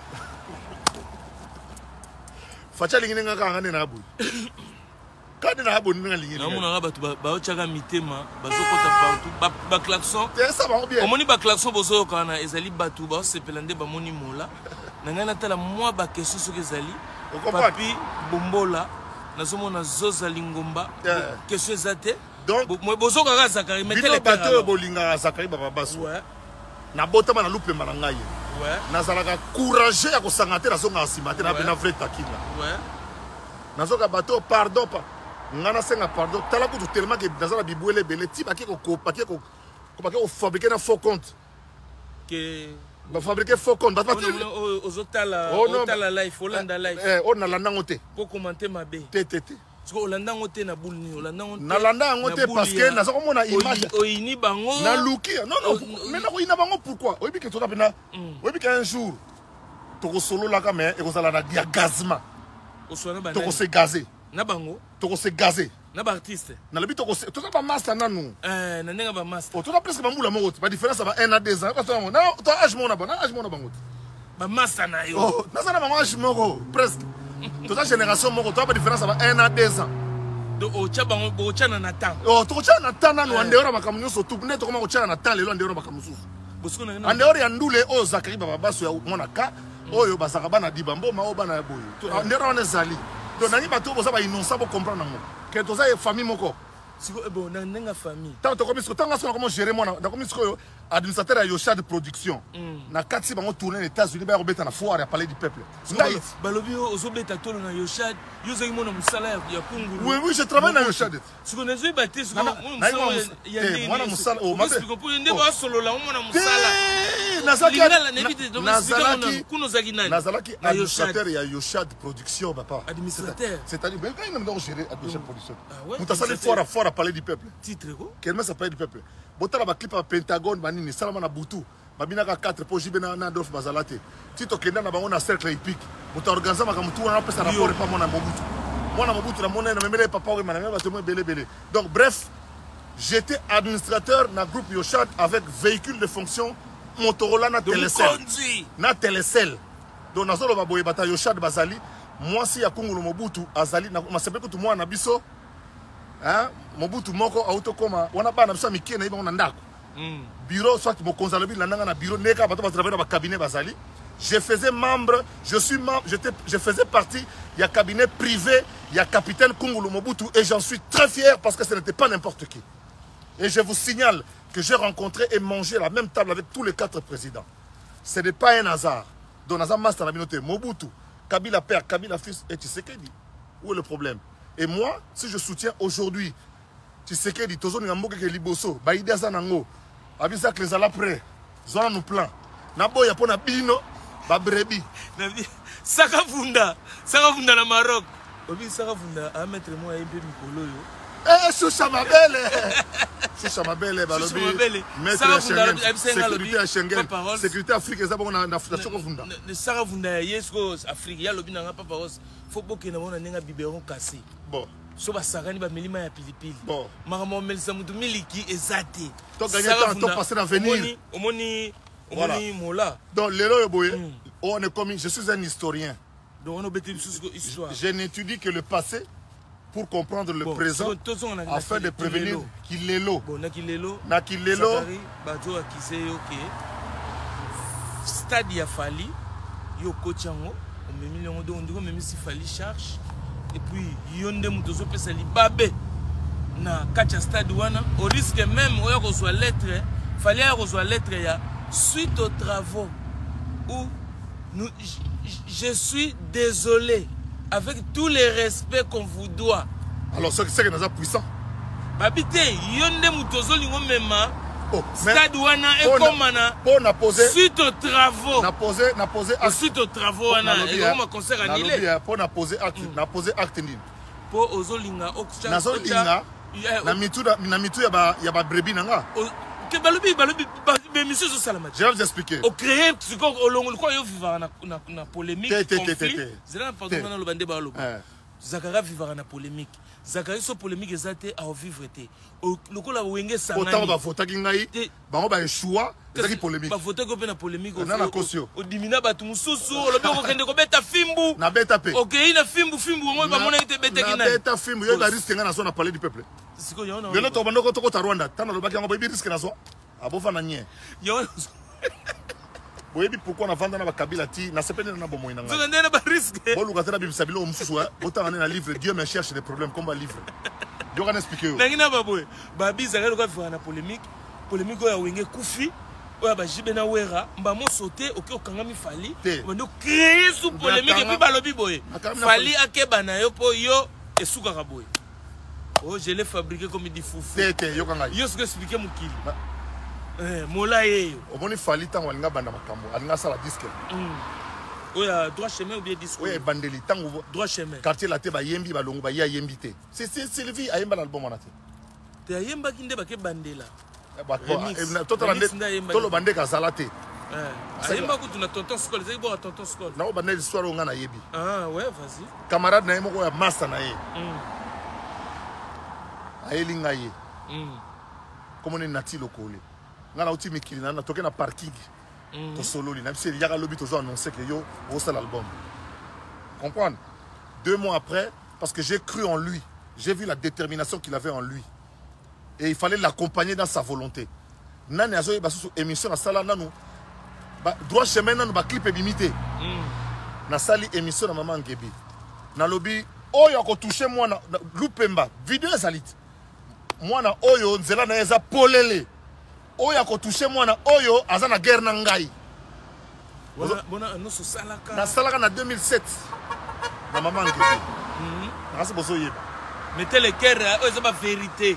Fatia linginga ka ngane na bu quand on a abonné na ligne na mona ba tu ba ochaka mitema bazokota ba klaxon ça va bien omoni ba klaxon bozo kana ezali batu ba sepelande ba moni mola na ngana tala moi ba question soki ezali papi bombola nazomona zoza lingomba question ezate donc bozo kaka Zakari mettre les bateau bolinga Zakari baba baso na botama na lupe manangai nazalaka courageux ya kosanga te nazonga nsima te na bena vrai takinga nazoka bateau pardon pa ngana senga pardon tala kutu tellement que nazala bibwele bele ti baki ko fabriquer na faux compte que ba fabriquer faux compte ba ozotala life Olanda life on a landa ngote pour commenter ma bé tete parce que Olanda ngote na boule ni Olanda ngote na landa ngote parce que nazo komona image oyini bango na luki non mais na oyina bango pourquoi oyebi que tota pena oyebi que un jour toko solo la ka mais e kozala na gazma oswana ba toko se gazer na bango toko se gazer na ba artiste na lebi toko se tota ba master nanu na nenga ba master tota presque ba mbula moko ba différence ba 1 à 2 ans parce que na to âge mona ba na âge mona bango ba master na yo na sana ba âge moko presque tota génération moko to ba différence ba 1 à 2 ans ocha na natan. Oh, tocha na tan nanu en dehors ya makambo nyonso tout net comment ocha na tan lelo en dehors ya makambo mosusu. En dehors ya ndule o Zakari baba baso ya mona ka oyo basaka bana dibambo ma o bana boyo. En dehors on ezali. Donc nani bato boza ba innocent pour comprendre ngo. Que toza famille moko. Siko bon na ndenga famille. Tant to comme comment gérer moi na comme siko administrateur ya Yoshad production. Na kati bango tourner les États-Unis ba robeta na foire ya palais du peuple. Balobi ozobeta tolo na Yoshad, yoza mona musala ya Kungulu. Oui, je travaille na Yoshad. Siko nezo baté siko mona musala o mabe. Siko pour ndé ba solo la mona musala. Nazalaki administrateur ya Yoshad production papa. Administrateur. C'est-à-dire ben quand il me gérer Yoshad production. Mutasali foire à parler du peuple. Titre quoi? Quel ça parler du peuple. Botala ba clip à Pentagone banini salama na butu. Babinaka 4 po jibe na Adolphe Bazalate. Tito kenda na bango na cercle hippique. Muta organiser makamutu na pesa rapport pas mona Mobutu. Mona Mobutu na mona na memele papa we mana ba temo belé. Donc bref, j'étais administrateur na groupe Yoshad avec véhicule de fonction Motorola na Telecel. Na Telecel. Donc nazolo ba boye bata Yoshad Bazali. Moi si ya Kungulu Mobutu azali na masebe ko moi na biso. Hein? Mobutu moko auto koma wana bana biso mikie na iba na ndako. Bureau soit mon conseiller na bureau neka bato ba travailler dans cabinet bazali. Je faisais membre, je faisais partie il y a cabinet privé, il y a capitaine Kungulu Mobutu et j'en suis très fier parce que ce n'était pas n'importe qui. Et je vous signale que j'ai rencontré et mangé à la même table avec tous les 4 présidents. Ce n'est pas un hasard. Donc Nazar Master la communauté Mobutu, Kabila père, Kabila fils et Tshisekedi. Où est le problème? Et moi, si je soutiens aujourd'hui Tshisekedi, Tozo Ngamboke Liboso, Baïda Zanango, Abisak les alaprès, Zona nous plan. Nabo Yapona Bino, Babrebi. Sakafunda na Maroc. Obi Sakafunda a mettre moi un peu Mikolo yo. Eh, Choucha ma belle. Choucha ma belle, balobi. Maître Schengen, sécurité à Schengen, sécurité Afrique, ça bon na Chokofunda. Le Sakafunda yesko Afrique, ya lobi na papa Ross. Faut pas que na mona nenga biberon cassé. Bon. So basakani ba milima ya pilipili. Bon. Maramo melisa mutu miliki ezate. To gagner temps, to passer l'avenir. Omoni voilà. Mola. Donc Lelo Yoboye, on est comme je suis un historien. Donc on a bêté histoire. Je n'étudie que le passé pour comprendre le présent afin de prévenir Kilelo. Bon, na Kilelo. Zakari bazo akise OK. Stade ya Fali yo kochango, on me million de on dit même si Fali charge. Et puis yonde mutozo pesa libabe na kacha stade wana au risque même oya reçoit lettre fallait reçoit lettre ya suite aux travaux où je suis désolé avec tous les respects qu'on vous doit. Alors c'est que nous avons puissant babite yonde mutozo lingo mema stade wana et komana pour na poser suite aux travaux na poser suite aux travaux wana et comme concert annulé pour na poser acte ni pour ozolinga oxa na zolinga na mitu ya ba brebi nanga que balobi monsieur so salama je vais vous expliquer au créer ce qu'on olongo quoi yo vivre na polémique conflit zela pardon na lo bande ba lo Zakara vivra na polémique. Zakari so polémique ezate à vivre té. Lokola wenge sangani. Autant ba voter ngai. Bango ba choix, ezaki polémique. Ba voter ko pe na polémique na caution. O dimina ba tumususu, lo be ko kende ko beta fimbu. Na beta pe. OK, ina fimbu ngo ba mona ite beta kina. Na beta fimbu, yo ba risque nga na so na parler du peuple. Siko yo na. Lelo to bando ko to ko Rwanda, tana lo ba ki ngo ba risque na so. Abofa na nye. Yo oui, pourquoi on a vendu dans Kabila ti na sepene na bomo inanga. Tu n'as pas risqué. Bon lugata bibi sabilo mfusu autant on a livre Dieu me cherche des problèmes comme un livre. Dieu va expliquer. Nangina baboy. Babi zakalo ko faire na polémique oya wenge kufi oya ba jibena wera mba mo sauter OK okangami Fali. On doit créer sous polémique et puis balobi boy. Fali akeba na yo po yo esuka ka boy. Oh, je l'ai fabriqué comme il dit foufou. Tete yo kanga. Yo ce que expliquer mukili. Mola yeyo omoni Fali tango alinga banda makambo alinga sala disque oya droit chemin ou bien disque oya bandeli tango droit chemin quartier la te ba yembi ba longo ba ya yembi te c'est Sylvie ayemba l'album wana te ayemba kinde ba ke bandela ba tolo bande ka sala te ayemba ko tuna tonton Skol zai bo tonton Skol na o bande histoire nga na yebi ouais vas-y camarade na yemo ko ya master na ye ayelinga ye comme on nati lokole ngana uti mikili na toke na parking to sololi na bisi yaka lobi tozo annoncer que yo o sala l'album comprendre 2 mois après parce que j'ai cru en lui j'ai vu la détermination qu'il avait en lui. Et il fallait l'accompagner dans sa volonté. Nani azoye basu émission na sala nanu droit chemin nanu ba clip bimité. Na sali émission na maman Ngebi. Na lobby oyo ko toucher moi na Lupemba vidéo ezalite. Moi na oyo nzela na eza polele. Oyo ko toucher moi na oyo aza na guerre na ngai. Bona no so salaka. Na salaka na 2007. Na maman Ngebi. Nasi bozo yeba. Mettez le cœur eza ba vérité.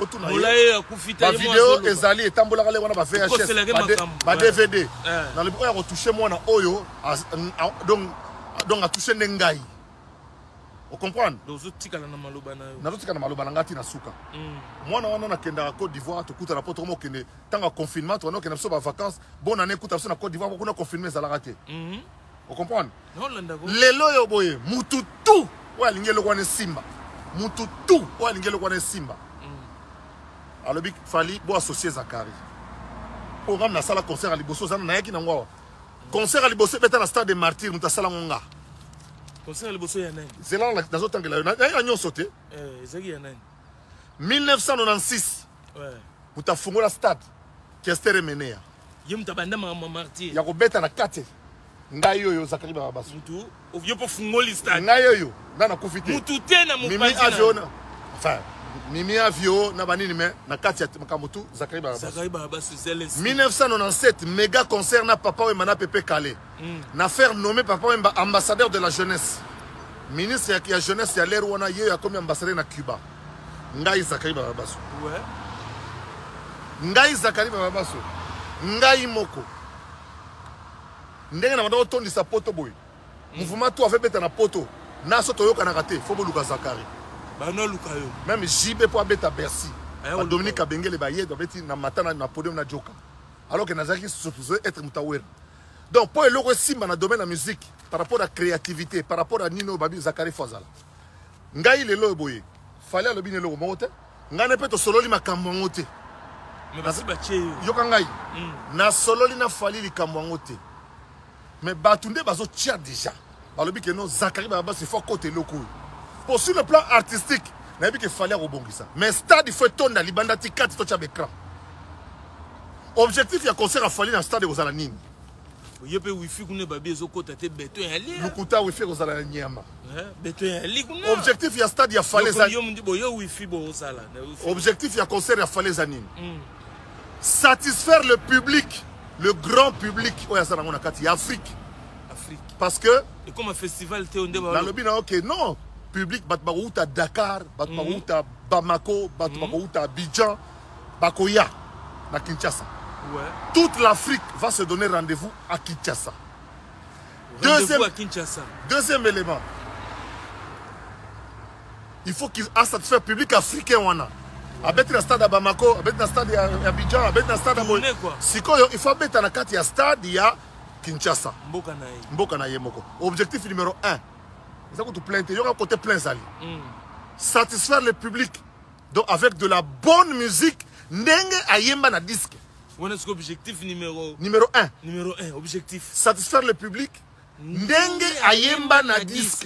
La vidéo ezali etambolaka le wana ba VHS ba DVD na le oyo toucher moi na oyo donc a toucher ngai. On comprend? Dozotika na maloba na yo. Na zotika na maloba na ngati na suka. Mwana wana na kenda à Côte d'Ivoire to kuta na poto mo kende tanga confinement to na kenda so ba vacances bonne année kuta so na Côte d'Ivoire ko na confinement za la raté. On comprend? Lelo yo boye mututu wa lingelo kwa Simba. Mututu wa lingelo kwa Simba. Alors il fallait associer Zakari. Programme na sala concert à Liboso zana na yaki na ngwa. Concert à Liboso beta na stade des martyrs muta sala ngonga. Concert à Liboso ya nani? Zela na zotangela na nyo sauté. Ezaki ya nani? 1996. Ouais. Muta fungola stade. Kester menea. Ye muta banda ma martyr. Ya ko beta na kate. Ngai yoyo Zakari ba basu. Mutu ovyo po fungoli stade. Ngai yoyo na kufite. Mutu tena mu Mimi avion. Enfin Mimi Avio, Nabanini, na Katia Makamotu, Zakari Barabas. 1997, méga concert na Papa Wemana Pepe Kale. N'affaire nommé Papa Wemba ambassadeur de la jeunesse. Ministre de la jeunesse, il y a l'air où on a eu comme ambassadeur na Cuba. Ngai Zakari Barabas. Ouais. Ngai Zakari Barabas. Ngai Moko. Ndenge na mando tondi sa poto boy. Mouvement tout avait bête na poto. Na soto yo kana raté, faut boluka Zakari. Même JB pour abeta Bercy. Dominique Abengele Baye doit être na matana na podium na Joka. Alors que Nazaki supposé être Moutaouer. Donc pour le Simba dans le domaine de la musique, par rapport à la créativité, par rapport à Nino Babi Zakari Fazala. Ngai le lo boye. Fallait le bine lo mote. Ngane peto solo li makamwangote. Mais basi bache yoka ngai. Na solo li na fali li kamwangote. Mais batunde bazo tia déjà. Balobi que non Zakari Baba c'est faut côté loko. Pour sur le plan artistique, il fallait rebondir ça. Mais stade, il faut tourner dans l'Ibanda Tikat, il faut écran. Objectif, il y a concert à Fali dans le stade de Rosalanine. Il y a wifi qui babi zokota te beto ya li. Lukuta wifi Rosalanine. Beto ya li kuna. Objectif, il y a stade, il y a Fali Zanine. Objectif, il y a concert, il y a Fali Zanine. Satisfaire le public, le grand public. Oh, il y a Afrique. Parce que. Et comme un festival, tu es dans le bina, ok, non. Public, Batbarouta Dakar, Batbarouta Bamako, Batbarouta Abidjan, Bakoya, à Kinshasa. Ouais. Toute l'Afrique va se donner rendez-vous à Kinshasa. Deuxième élément. Il faut qu'il a satisfait le public africain. Avec le stade à Bamako, avec le stade à Abidjan, avec le stade à Moïse. Il faut mettre dans le stade, il y a Kinshasa. Objectif numéro 1. Il y a un côté plein Zali. Satisfaire le public. Donc avec de la bonne musique, Nenge Ayemba na disque. Objectif numéro 1. Numéro 1, objectif. Satisfaire le public, Nenge Ayemba na disque.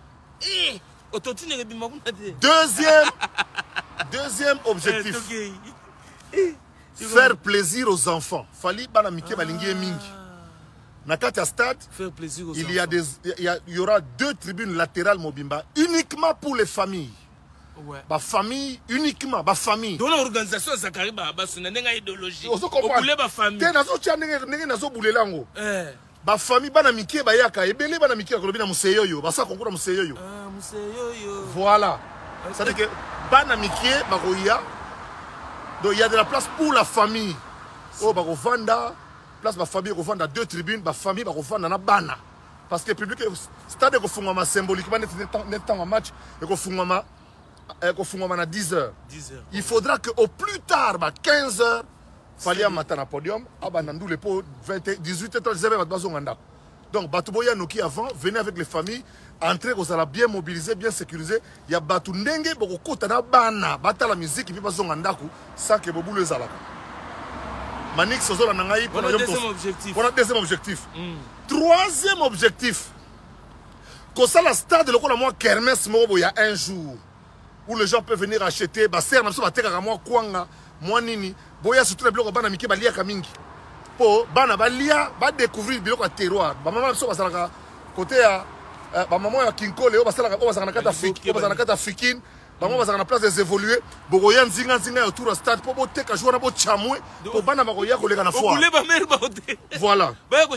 Deuxième objectif. Faire plaisir aux enfants. Fali bana mike balingi mingi. Nakata stade, faire plaisir aux il y aura 2 tribunes latérales Mobimba uniquement pour les familles. Ouais. Ba famille uniquement, ba famille. Dans l'organisation Zakari Baba, c'est une idéologie. Au boulé ba famille. Te nazo tia ndenge nazo bulela ngo. Ba famille bana mikie ba yaka ebele bana mikie ko bina museyo yo, ba sa konkoura museyo yo. Museyo yo. Voilà. Ça veut dire que bana mikie ba koya. Donc il y a de la place pour la famille. Oh ba ko vanda. Place ma famille revend à 2 tribunes, ma famille va revendre dans bana. Parce que le public stade ko fungama symboliquement net temps en match et ko fungama à 10 heures. 10 heures. Il faudra que au plus tard 15 heures fallait un matin à podium abanandou les pots 18h30 donc Batouboya Noki avant venez avec les familles entrer aux ala bien mobilisés bien sécurisés il y a Batou ndenge boko kota na bana bata la musique puis bazonga ndaku sans que bobu les alaka. Manix Sozola Nangaï pour le deuxième objectif. Pour le deuxième objectif. Troisième objectif. Comme ça, la stade, le coup, moi, Kermesse, il y a un jour. où les gens peuvent venir acheter. Bah, serre, nous avons moi kwanga, moi nini. Boya surtout les blocs bana miki balia kamingi. Po bana balia, ba découvrir biloko à terroir. Ba maman so basala côté à ba maman ya kinkole, o basala na kata fiki, o basala na kata fikine. Ba maman basala na place des évoluer. Bogoya nzinga autour du stade po bote ka jouer na bo chamwe, po bana magoya kolega na foi. Voilà.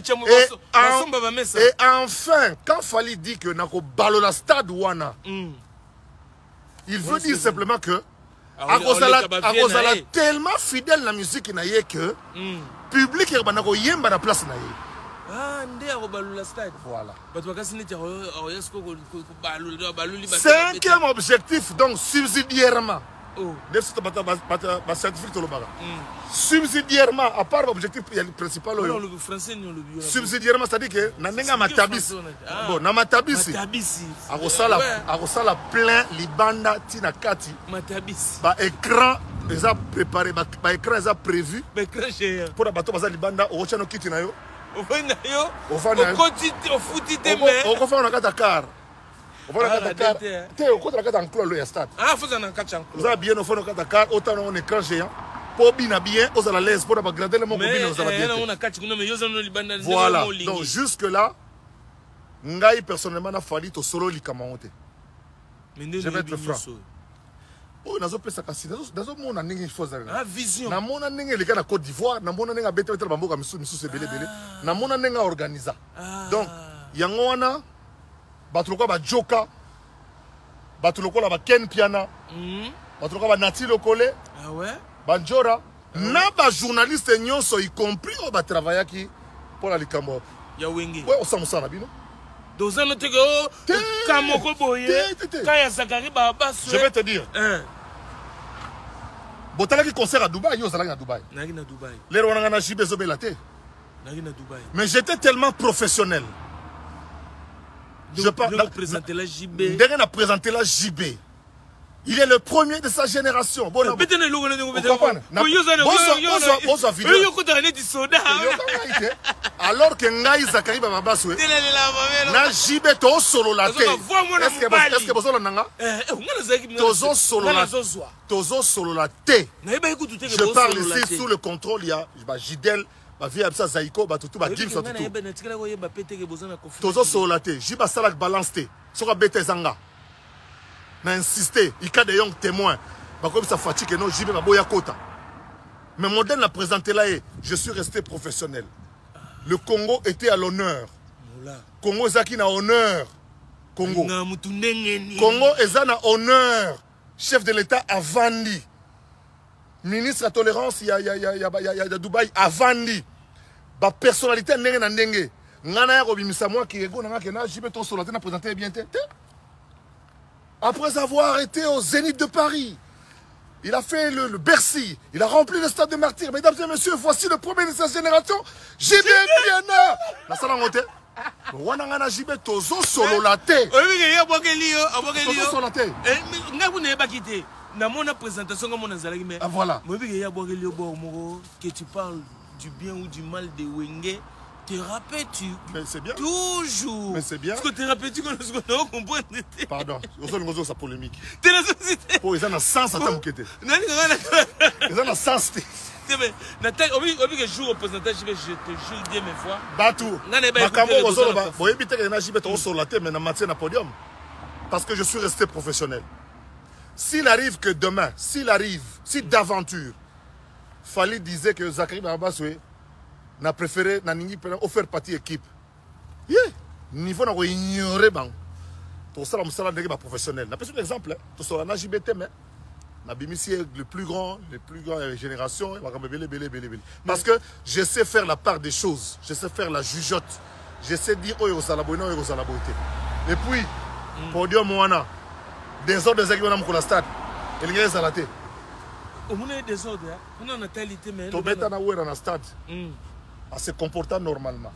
Et enfin, quand Fally dit que nako balola stade wana. Il veut dire simplement que à cause de tellement fidèle à la musique na ye que public est banako yemba na place na ye. Ah, ndé la stade. Voilà. 5e objectif donc subsidiairement. Subsidiairement, à part l'objectif principal, subsidiairement, c'est-à-dire que Nanenga Matabisi, bon, Namatabisi, Arosala plein Libanda Tinakati, bah écran, ils ont préparé, bah écran, ils ont prévu pour la bateau Libanda, au Rochano Kitinayo, au Dakar. On va à Dakar. Tu es au côté de la carte en stade. Ah, faut en catch en vous avez bien au fond de Dakar, autant on écran géant. Pour bien bien, aux à l'aise pour regarder le monde bien. Voilà. Donc jusque là, ngai personnellement n'a fallu to solo likamonte. Je vais être franc. Oh, nazo pesa kasi nazo mona ndenge chose ah vision. Na mona ndenge le na Côte d'Ivoire, na mona ndenge bete bamboka misu sebele bele. Na mona ndenge organisa. Donc yango wana batuloko ba joka batuloko la ba Ken Piana batuloko ba Nati Lokole ah ouais banjora na ba journaliste nyonso y compris o ba travaillaki pour la likambo ya wengi ouais osamusana bino dozano tego kamoko boye kaya Zakari baba je vais te dire botalaki concert à Dubaï yo zalaki na Dubaï nagi na Dubaï les wana na jibe zo belate nagi na Dubaï mais j'étais tellement professionnel. Je parle de présenter la JB. Derrière présenter la JB. Il est le premier de sa génération. Bon, alors que Ngai Zakari Babaswe, na JB to solo la tête. Est-ce que vous nanga? Tozo solo la tozo solo la tête. Je parle ici sous le contrôle. Il y a Jidel. Ba vie absa Zaiko ba tutu ba Kim so tutu. Tozo solate, jiba salak balance te. Soka bete zanga. Na insister, il cas de young témoin. Ba comme ça fatigue non jibe ba boya kota. Mais modèle n'a présenté là je suis resté professionnel. Le Congo était à l'honneur. Congo zaki na honneur. Congo. Congo ezana honneur. Chef de l'État a Vandi. Ministre de la tolérance, il y a Dubaï, Avandi. Ba personnalité ndenge na ndenge. Ngana ya robimisa moi qui ego nanga kena jibe to solo na présenter bien té. Après avoir été au Zénith de Paris, il a fait le Bercy, il a rempli le stade de Martyrs. Mesdames et messieurs, voici le premier de sa génération, JB Piana. La salle en hôtel. Wana ngana jibe tozo solo la té. Oui, ya bokelio, abokelio. Tozo solo la té. Ngabu ne ba kité. Na mon présentation comme on a zalaki mais voilà. Moi il y a bokelio bo moko que tu parles du bien ou du mal de Wenge. Thérapeutique. Mais c'est bien. Toujours. Mais c'est bien. Parce que thérapeutique, on comprend. Pardon. On sa polémique. T'es la société. Oh, ils ont un sens à t'amouqueter. Ils ont un sens. Mais, Nathalie, on que jour au pourcentage, je te jure bien mes fois. Batou. Parce que je suis resté professionnel. S'il arrive que demain, si d'aventure, Fally disait que Zakari Babaswe n'a préféré, n'a offert partie équipe. Yeah. Niveau n'a pas ignoré. Tout ça, c'est un professionnel. N'a pas un exemple. Tout ça, on a JBT, mais n'a pas le plus grand génération. Parce que je sais faire la part des choses. Je sais faire la jugeote. Je sais dire, oh, il et puis, pour dire, moi, des ordres des équipes, on a le stade. Il y a des salatés. On a des ordres. On a une talité, mais. Tu es dans le stade. À se comporter normalement.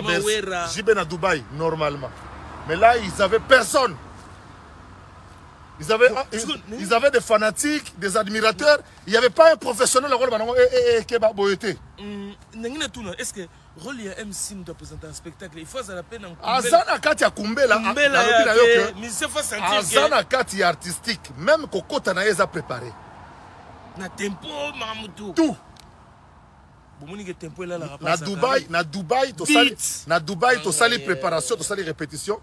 J'y vais à Dubaï, normalement. Mais là, ils n'avaient personne. Ils avaient des fanatiques, des admirateurs. Il n'y avait pas un professionnel qui a boyauté. Est-ce que rôle ya MC nous doit présenter un spectacle? Il faut ça la peine en Azana Kati ya Kumbela. Azana Kati artistique. Même Koko Tanaïs a préparé. Na tempo Mamutu. Tout. Tempo là na Dubaï, to sali préparation, to sali répétition.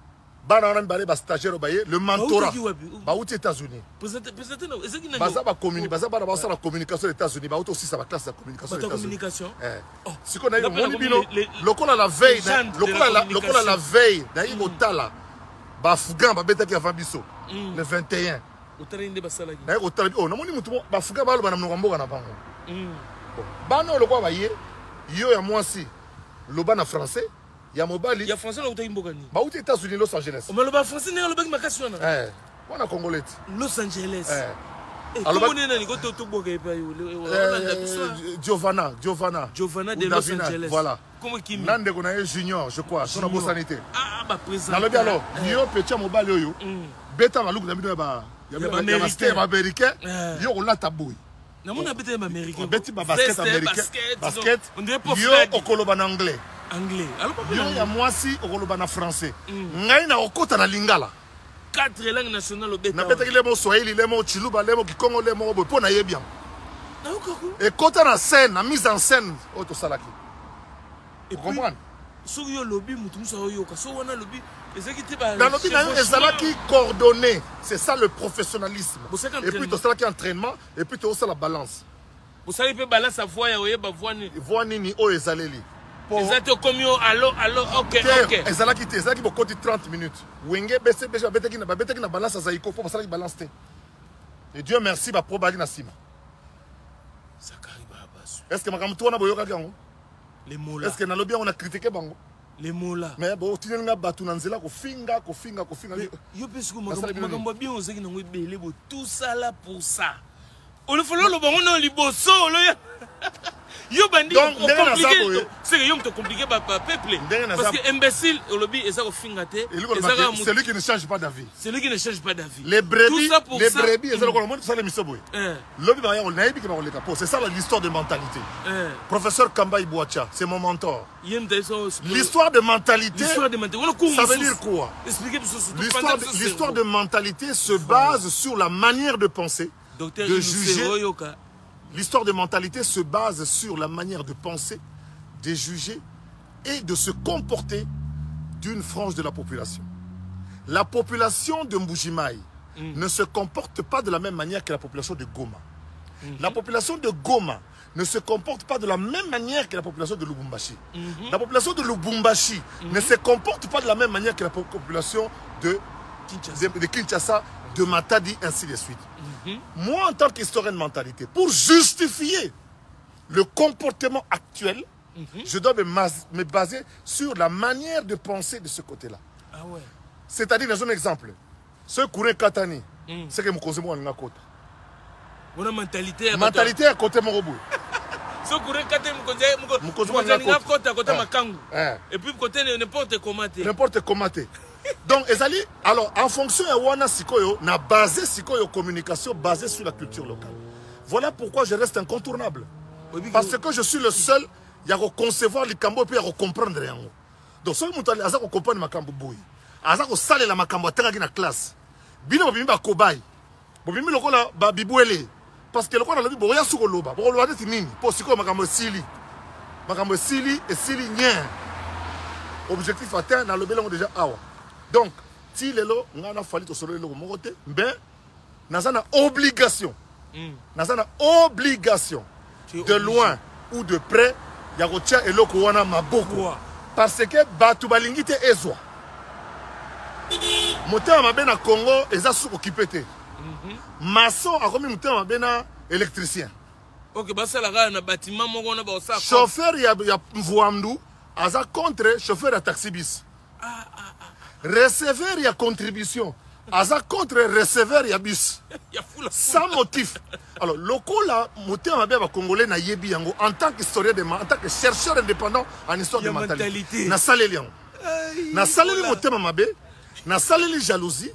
Le mentorat, aux États-Unis. La communication aux États-Unis, aussi ça va classe la communication. Si on a eu la veille, la veille, le 21. Français. Il y a Mobali. Il y a français là où tu es Mbogani. Bah où tu es États-Unis, Los Angeles. Mais le français n'est pas le bac makassion. On a Congolais. Los Angeles. Alors comment on est dans Giovanna de Los Angeles. Voilà. Comment qui Nande qu'on a junior, je crois, son bonne sanité. Ah bah présent. Dans le bien alors, Yo petit Mobali yo. Beta ma look d'habitude ba. Il y a américain. Yo on l'a tabou. Na mon habité américain. Beti ba basket américain. Basket. Yo okoloba en anglais. Alors pas bien. Il y a moi si okoloba en français. Ngai na okota na lingala. 4 langues nationales au bêta. Na bêta le mot Swahili, le mot Chiluba, le mot Kikongo, le mot Bopo na yebia. Et quand on a scène, la mise en scène, auto salaki. Et comprendre. Sur yo lobby, mutum sa yo ka so wana lobby. Dans lobby na yo ezalaki coordonné. C'est ça le professionnalisme. Et puis to salaki entraînement et puis to ça la balance. Vous savez peut balance sa voix ya oyeba voix ni. Voix ni o ezaleli. Exactement comme yo allo OK. Ezalaki beaucoup de 30 minutes. Wenge bese beteki na balance zaiko pour ça qui balance té. Et Dieu merci ba probali na sima. Est-ce que makamto na boyoka kango? Les mots là. Est-ce que na lobby on a critiqué bango? Les mots là. Mais bon tinenga batu na nzela ko finga. Yo pesu ko makambo bien ozeki na ngwebele bo tout ça là pour ça. On le follow le bango na liboso lo. Yo bandi compliqué. C'est que yo me compliqué peuple. Parce que imbécile au lobby et ça au fingate. C'est lui qui ne change pas d'avis. C'est lui qui ne change pas d'avis. Les brebis, et ça le monde ça l'émission boy. Lobby ba on naïbi qui va le capot. C'est ça l'histoire de mentalité. Professeur Kamba Ibouacha, c'est mon mentor. L'histoire de mentalité. Ça veut dire quoi? L'histoire de mentalité se base sur la manière de penser, de juger. L'histoire de mentalité se base sur la manière de penser, de juger et de se comporter d'une frange de la population. La population de Mbujimaï ne se comporte pas de la même manière que la population de Goma. La population de Goma ne se comporte pas de la même manière que la population de Lubumbashi. La population de Lubumbashi ne se comporte pas de la même manière que la population de Kinshasa, de Matadi, ainsi de suite. Moi, en tant qu'historien de mentalité, pour justifier le comportement actuel, je dois me baser sur la manière de penser de ce côté-là. Ah ouais. C'est-à-dire, dans un exemple, ce Kouré Katani, c'est que mon conseil moi en côté. On a mentalité à côté mon robot. Ce Kouré Katani, mon conseil à côté Makangu. Et puis côté n'importe comment. N'importe comment. Donc, alors, en fonction de Wana Sikoyo, on a basé Sikoyo communication basée sur la culture locale. Voilà pourquoi je reste incontournable. Parce que je suis le seul à concevoir les Kambo et à comprendre rien. Donc, si vous avez compris ma Kambo Boui, vous avez la Makambo dans la classe. Bino vous avez cobaye. Vous avez le bibouele. Parce que le quoi dans la Bible, vous avez sur le loba. Vous avez dit nini pour Sikoyo Makambo Sili. Makambo Sili et Sili Nien. Objectif atteint dans le bilan déjà awa. Donc, si les lots, on a fallu sur le lot, ben, on a obligation. On a obligation. De loin ou de près, il y a un et l'autre on a beaucoup. Parce que Batu Balingite est zwa. Moteur ma ben à Congo, ils sont occupés. Maçon a commis moteur ma ben à électricien. Ok, bah ça là, un bâtiment, on a pas ça. Chauffeur, il y a Mvouamdou, Aza contre chauffeur à taxi bis. Receveur, il y a contribution. Aza contre receveur, il y a bus. Sans motif. Alors, le coup là, moteur ma bien congolais na yebi yango en tant qu'historien de en tant que chercheur indépendant en histoire de mentalité. Na saleli yango. Na saleli moteur ma bien, na saleli jalousie,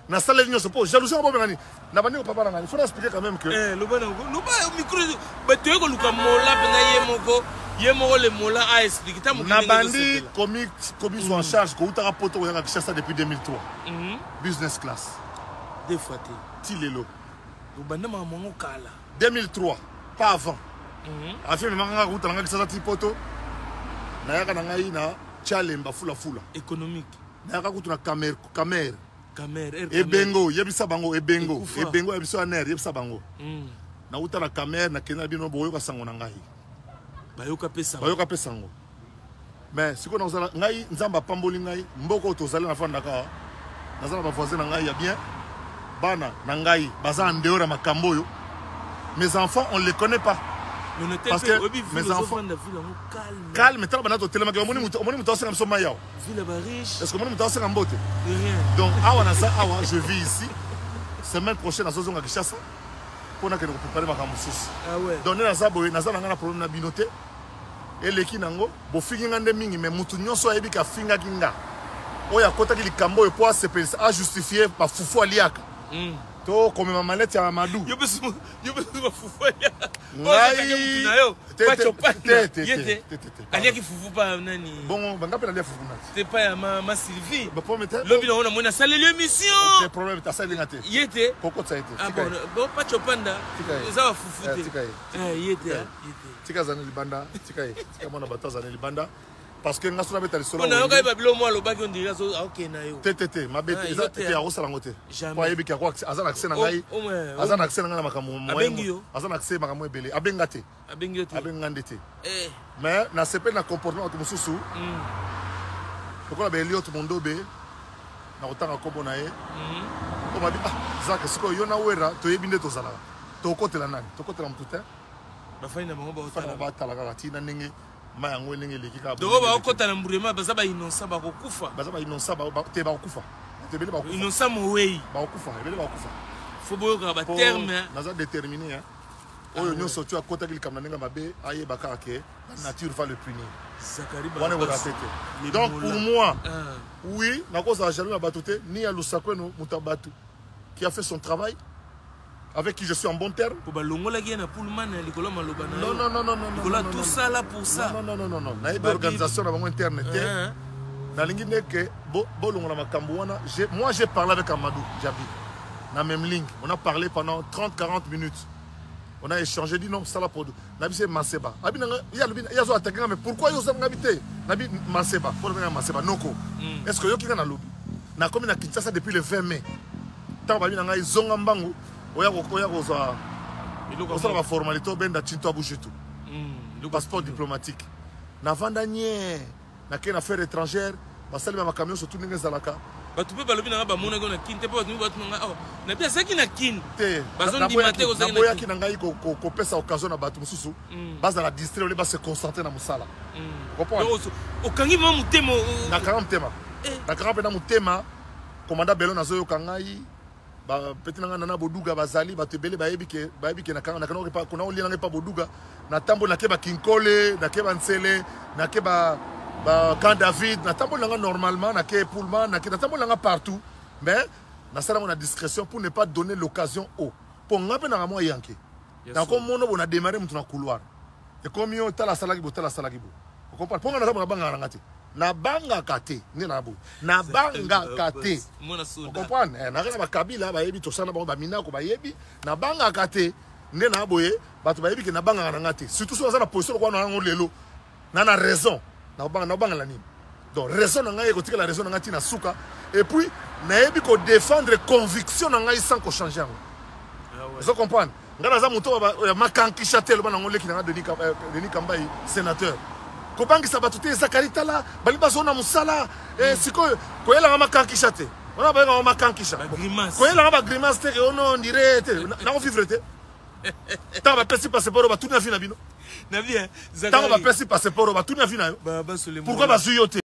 na salle nyonso po jalousie bo ngani na bandi ko papa na ngani faut expliquer quand même que le micro ba te ko luka mola pena ye moko le mola a expliquer ta na bandi comics sont en charge ko utaka poto ko yaka ça depuis 2003 business class des fois tilelo do banda mamango kala 2003 pas avant afin me manga ko utaka ça ti poto na yaka na ngai na chalemba fula économique na yaka ko tuna camera Ebengo yebisa bango ebengo yebisa aner yebisa bango na uta na camera na kena bino boyoka sango na ngai bayoka pesa ngo mais siko na zala ngai nzamba pamboli ngai mboko tozali na fandaka na zala ba voisin na ngai ya bien bana na ngai baza en dehors ya makambo yo mes enfants on les connaît pas parce que mes enfants calme tant bana to telema ke omoni muto asenga mso mayao ville ba riche est-ce que omoni muto asenga mbote rien donc awa na ça awa je vis ici semaine prochaine azozonga Kinshasa pona ke ko préparer makambo susu ah ouais donc na ça boye na ça na problème na binote eleki nango bo fingi ngande mingi mais mutu nyonso ayebi ka finga kinga oya kota ki likambo e po a justifier ba fufu aliaka to comme ma mallette ya Amadou yo besu ba fufu aliaka ngai nayo pacho pande yete aliaki fufu pa nani bon banga pe na fufu na c'est pas ya ma Sylvie ba po mete lobi na mona sale l'émission c'est problème ta sale ngate yete koko ça été ah bon pacho panda za ba fufu te yete tika zana libanda tika mona bataza libanda parce que ngaso na beta solo on a ba bilo mo lobaki on dirait OK na yo tete mabete eza te ya rosala ngote kwa yebi ka kwa azana accès na ngai azana accès na ngai na makambo moyo azana accès makambo ebele abengate abengandete mais na sepe na comportement to mususu ko ba elio to mondobe na kotanga kombo na ye ko ba zaka siko yo na wera to yebi nde to zala to kotela nani to kotela mtuta ba faina bango ba tala ka tina ninge maya ngwe ndenge leki ka dogo ba okota na mburema baza ba innocent ba kokufa te ba kokufa te bele ba kokufa innocent moweyi ba kokufa bele ba kokufa faut boyoka ba terme naza déterminé hein oyo nyonso tu akota ki kamna nenga mabe aye bakaka ke la nature va le punir Zakari ba wana tete donc pour moi oui na koza jaloux na batote ni ya lusakweno mutabatu qui a fait son travail avec qui je suis en bon terme. Pour balongola qui est na Pullman likolo maloba na. Non. Tout ça là pour ça. Non. Na organisation na bango interne té. Na lingi que bolongola makambo wana, moi j'ai parlé avec Amadou Djabi. Na même ligne, on a parlé pendant 30-40 minutes. On a échangé, dit non, ça la pour na bi c'est Maseba. Abi na ya zo attaquer mais pourquoi yo zanga habité? Na bi Maseba, pour venir Maseba noko. Est-ce que yo ki na lobi? Na komi na Kinshasa depuis le 20 mai. Tant ba bi na zonga mbangu. Oya koza la formalité benda chinto abujitu le passeport diplomatique na vanda nye na kena affaires étrangères basali ba camion surtout ninga zalaka ba tu peux balobi na ba mona na kin te pas tu ba tu nga na bien ça qui na kin te bazon di maté ko boya ki na ngai ko pesa occasion na batu mususu baza la distraire le ba se concentrer na musala comprendre okangi mo mutemo na karamtema na mutema commandant Belon azoyo kangai ba petit nanga boduga bazali batebele bayebi ke na kana pas kuna oli nanga pa boduga na tambo na ke ba kinkole na ke ba nsele na ke ba Camp David na tambo nanga normalement na ke Pullman na ke na tambo nanga partout mais na sala mon discrétion pour ne pas donner l'occasion au pour ngape na mo yanke na ko mono bona démarrer mutu na couloir et comme yo tala salaki bo vous comprenez pour na ba banga ngati na banga kate ni na bo na banga kate vous comprenez na ba kabila ba yebi to sana ba mina ko ba yebi na banga kate ne na boye bato ba yebi ke na banga na ngate surtout so na position ko na ngolelo na raison na banga la nini donc raison na ngai ko tika la raison na ngati na suka et puis na yebi ko défendre conviction na ngai sans ko changer vous comprenez ngana za muto ba makanki chatel ba na ngoleki na Denis Kambai sénateur kopangi sabatute Zakari tala bali bazona musala siko koyela ngama kankisha te ona ba ngama kankisha koyela ngama grimace te ono ndire te na ko vivre te ta ba pesi passeport ba tuna fina bino na bien ta ba pesi passeport ba tuna fina yo pourquoi ba suyo te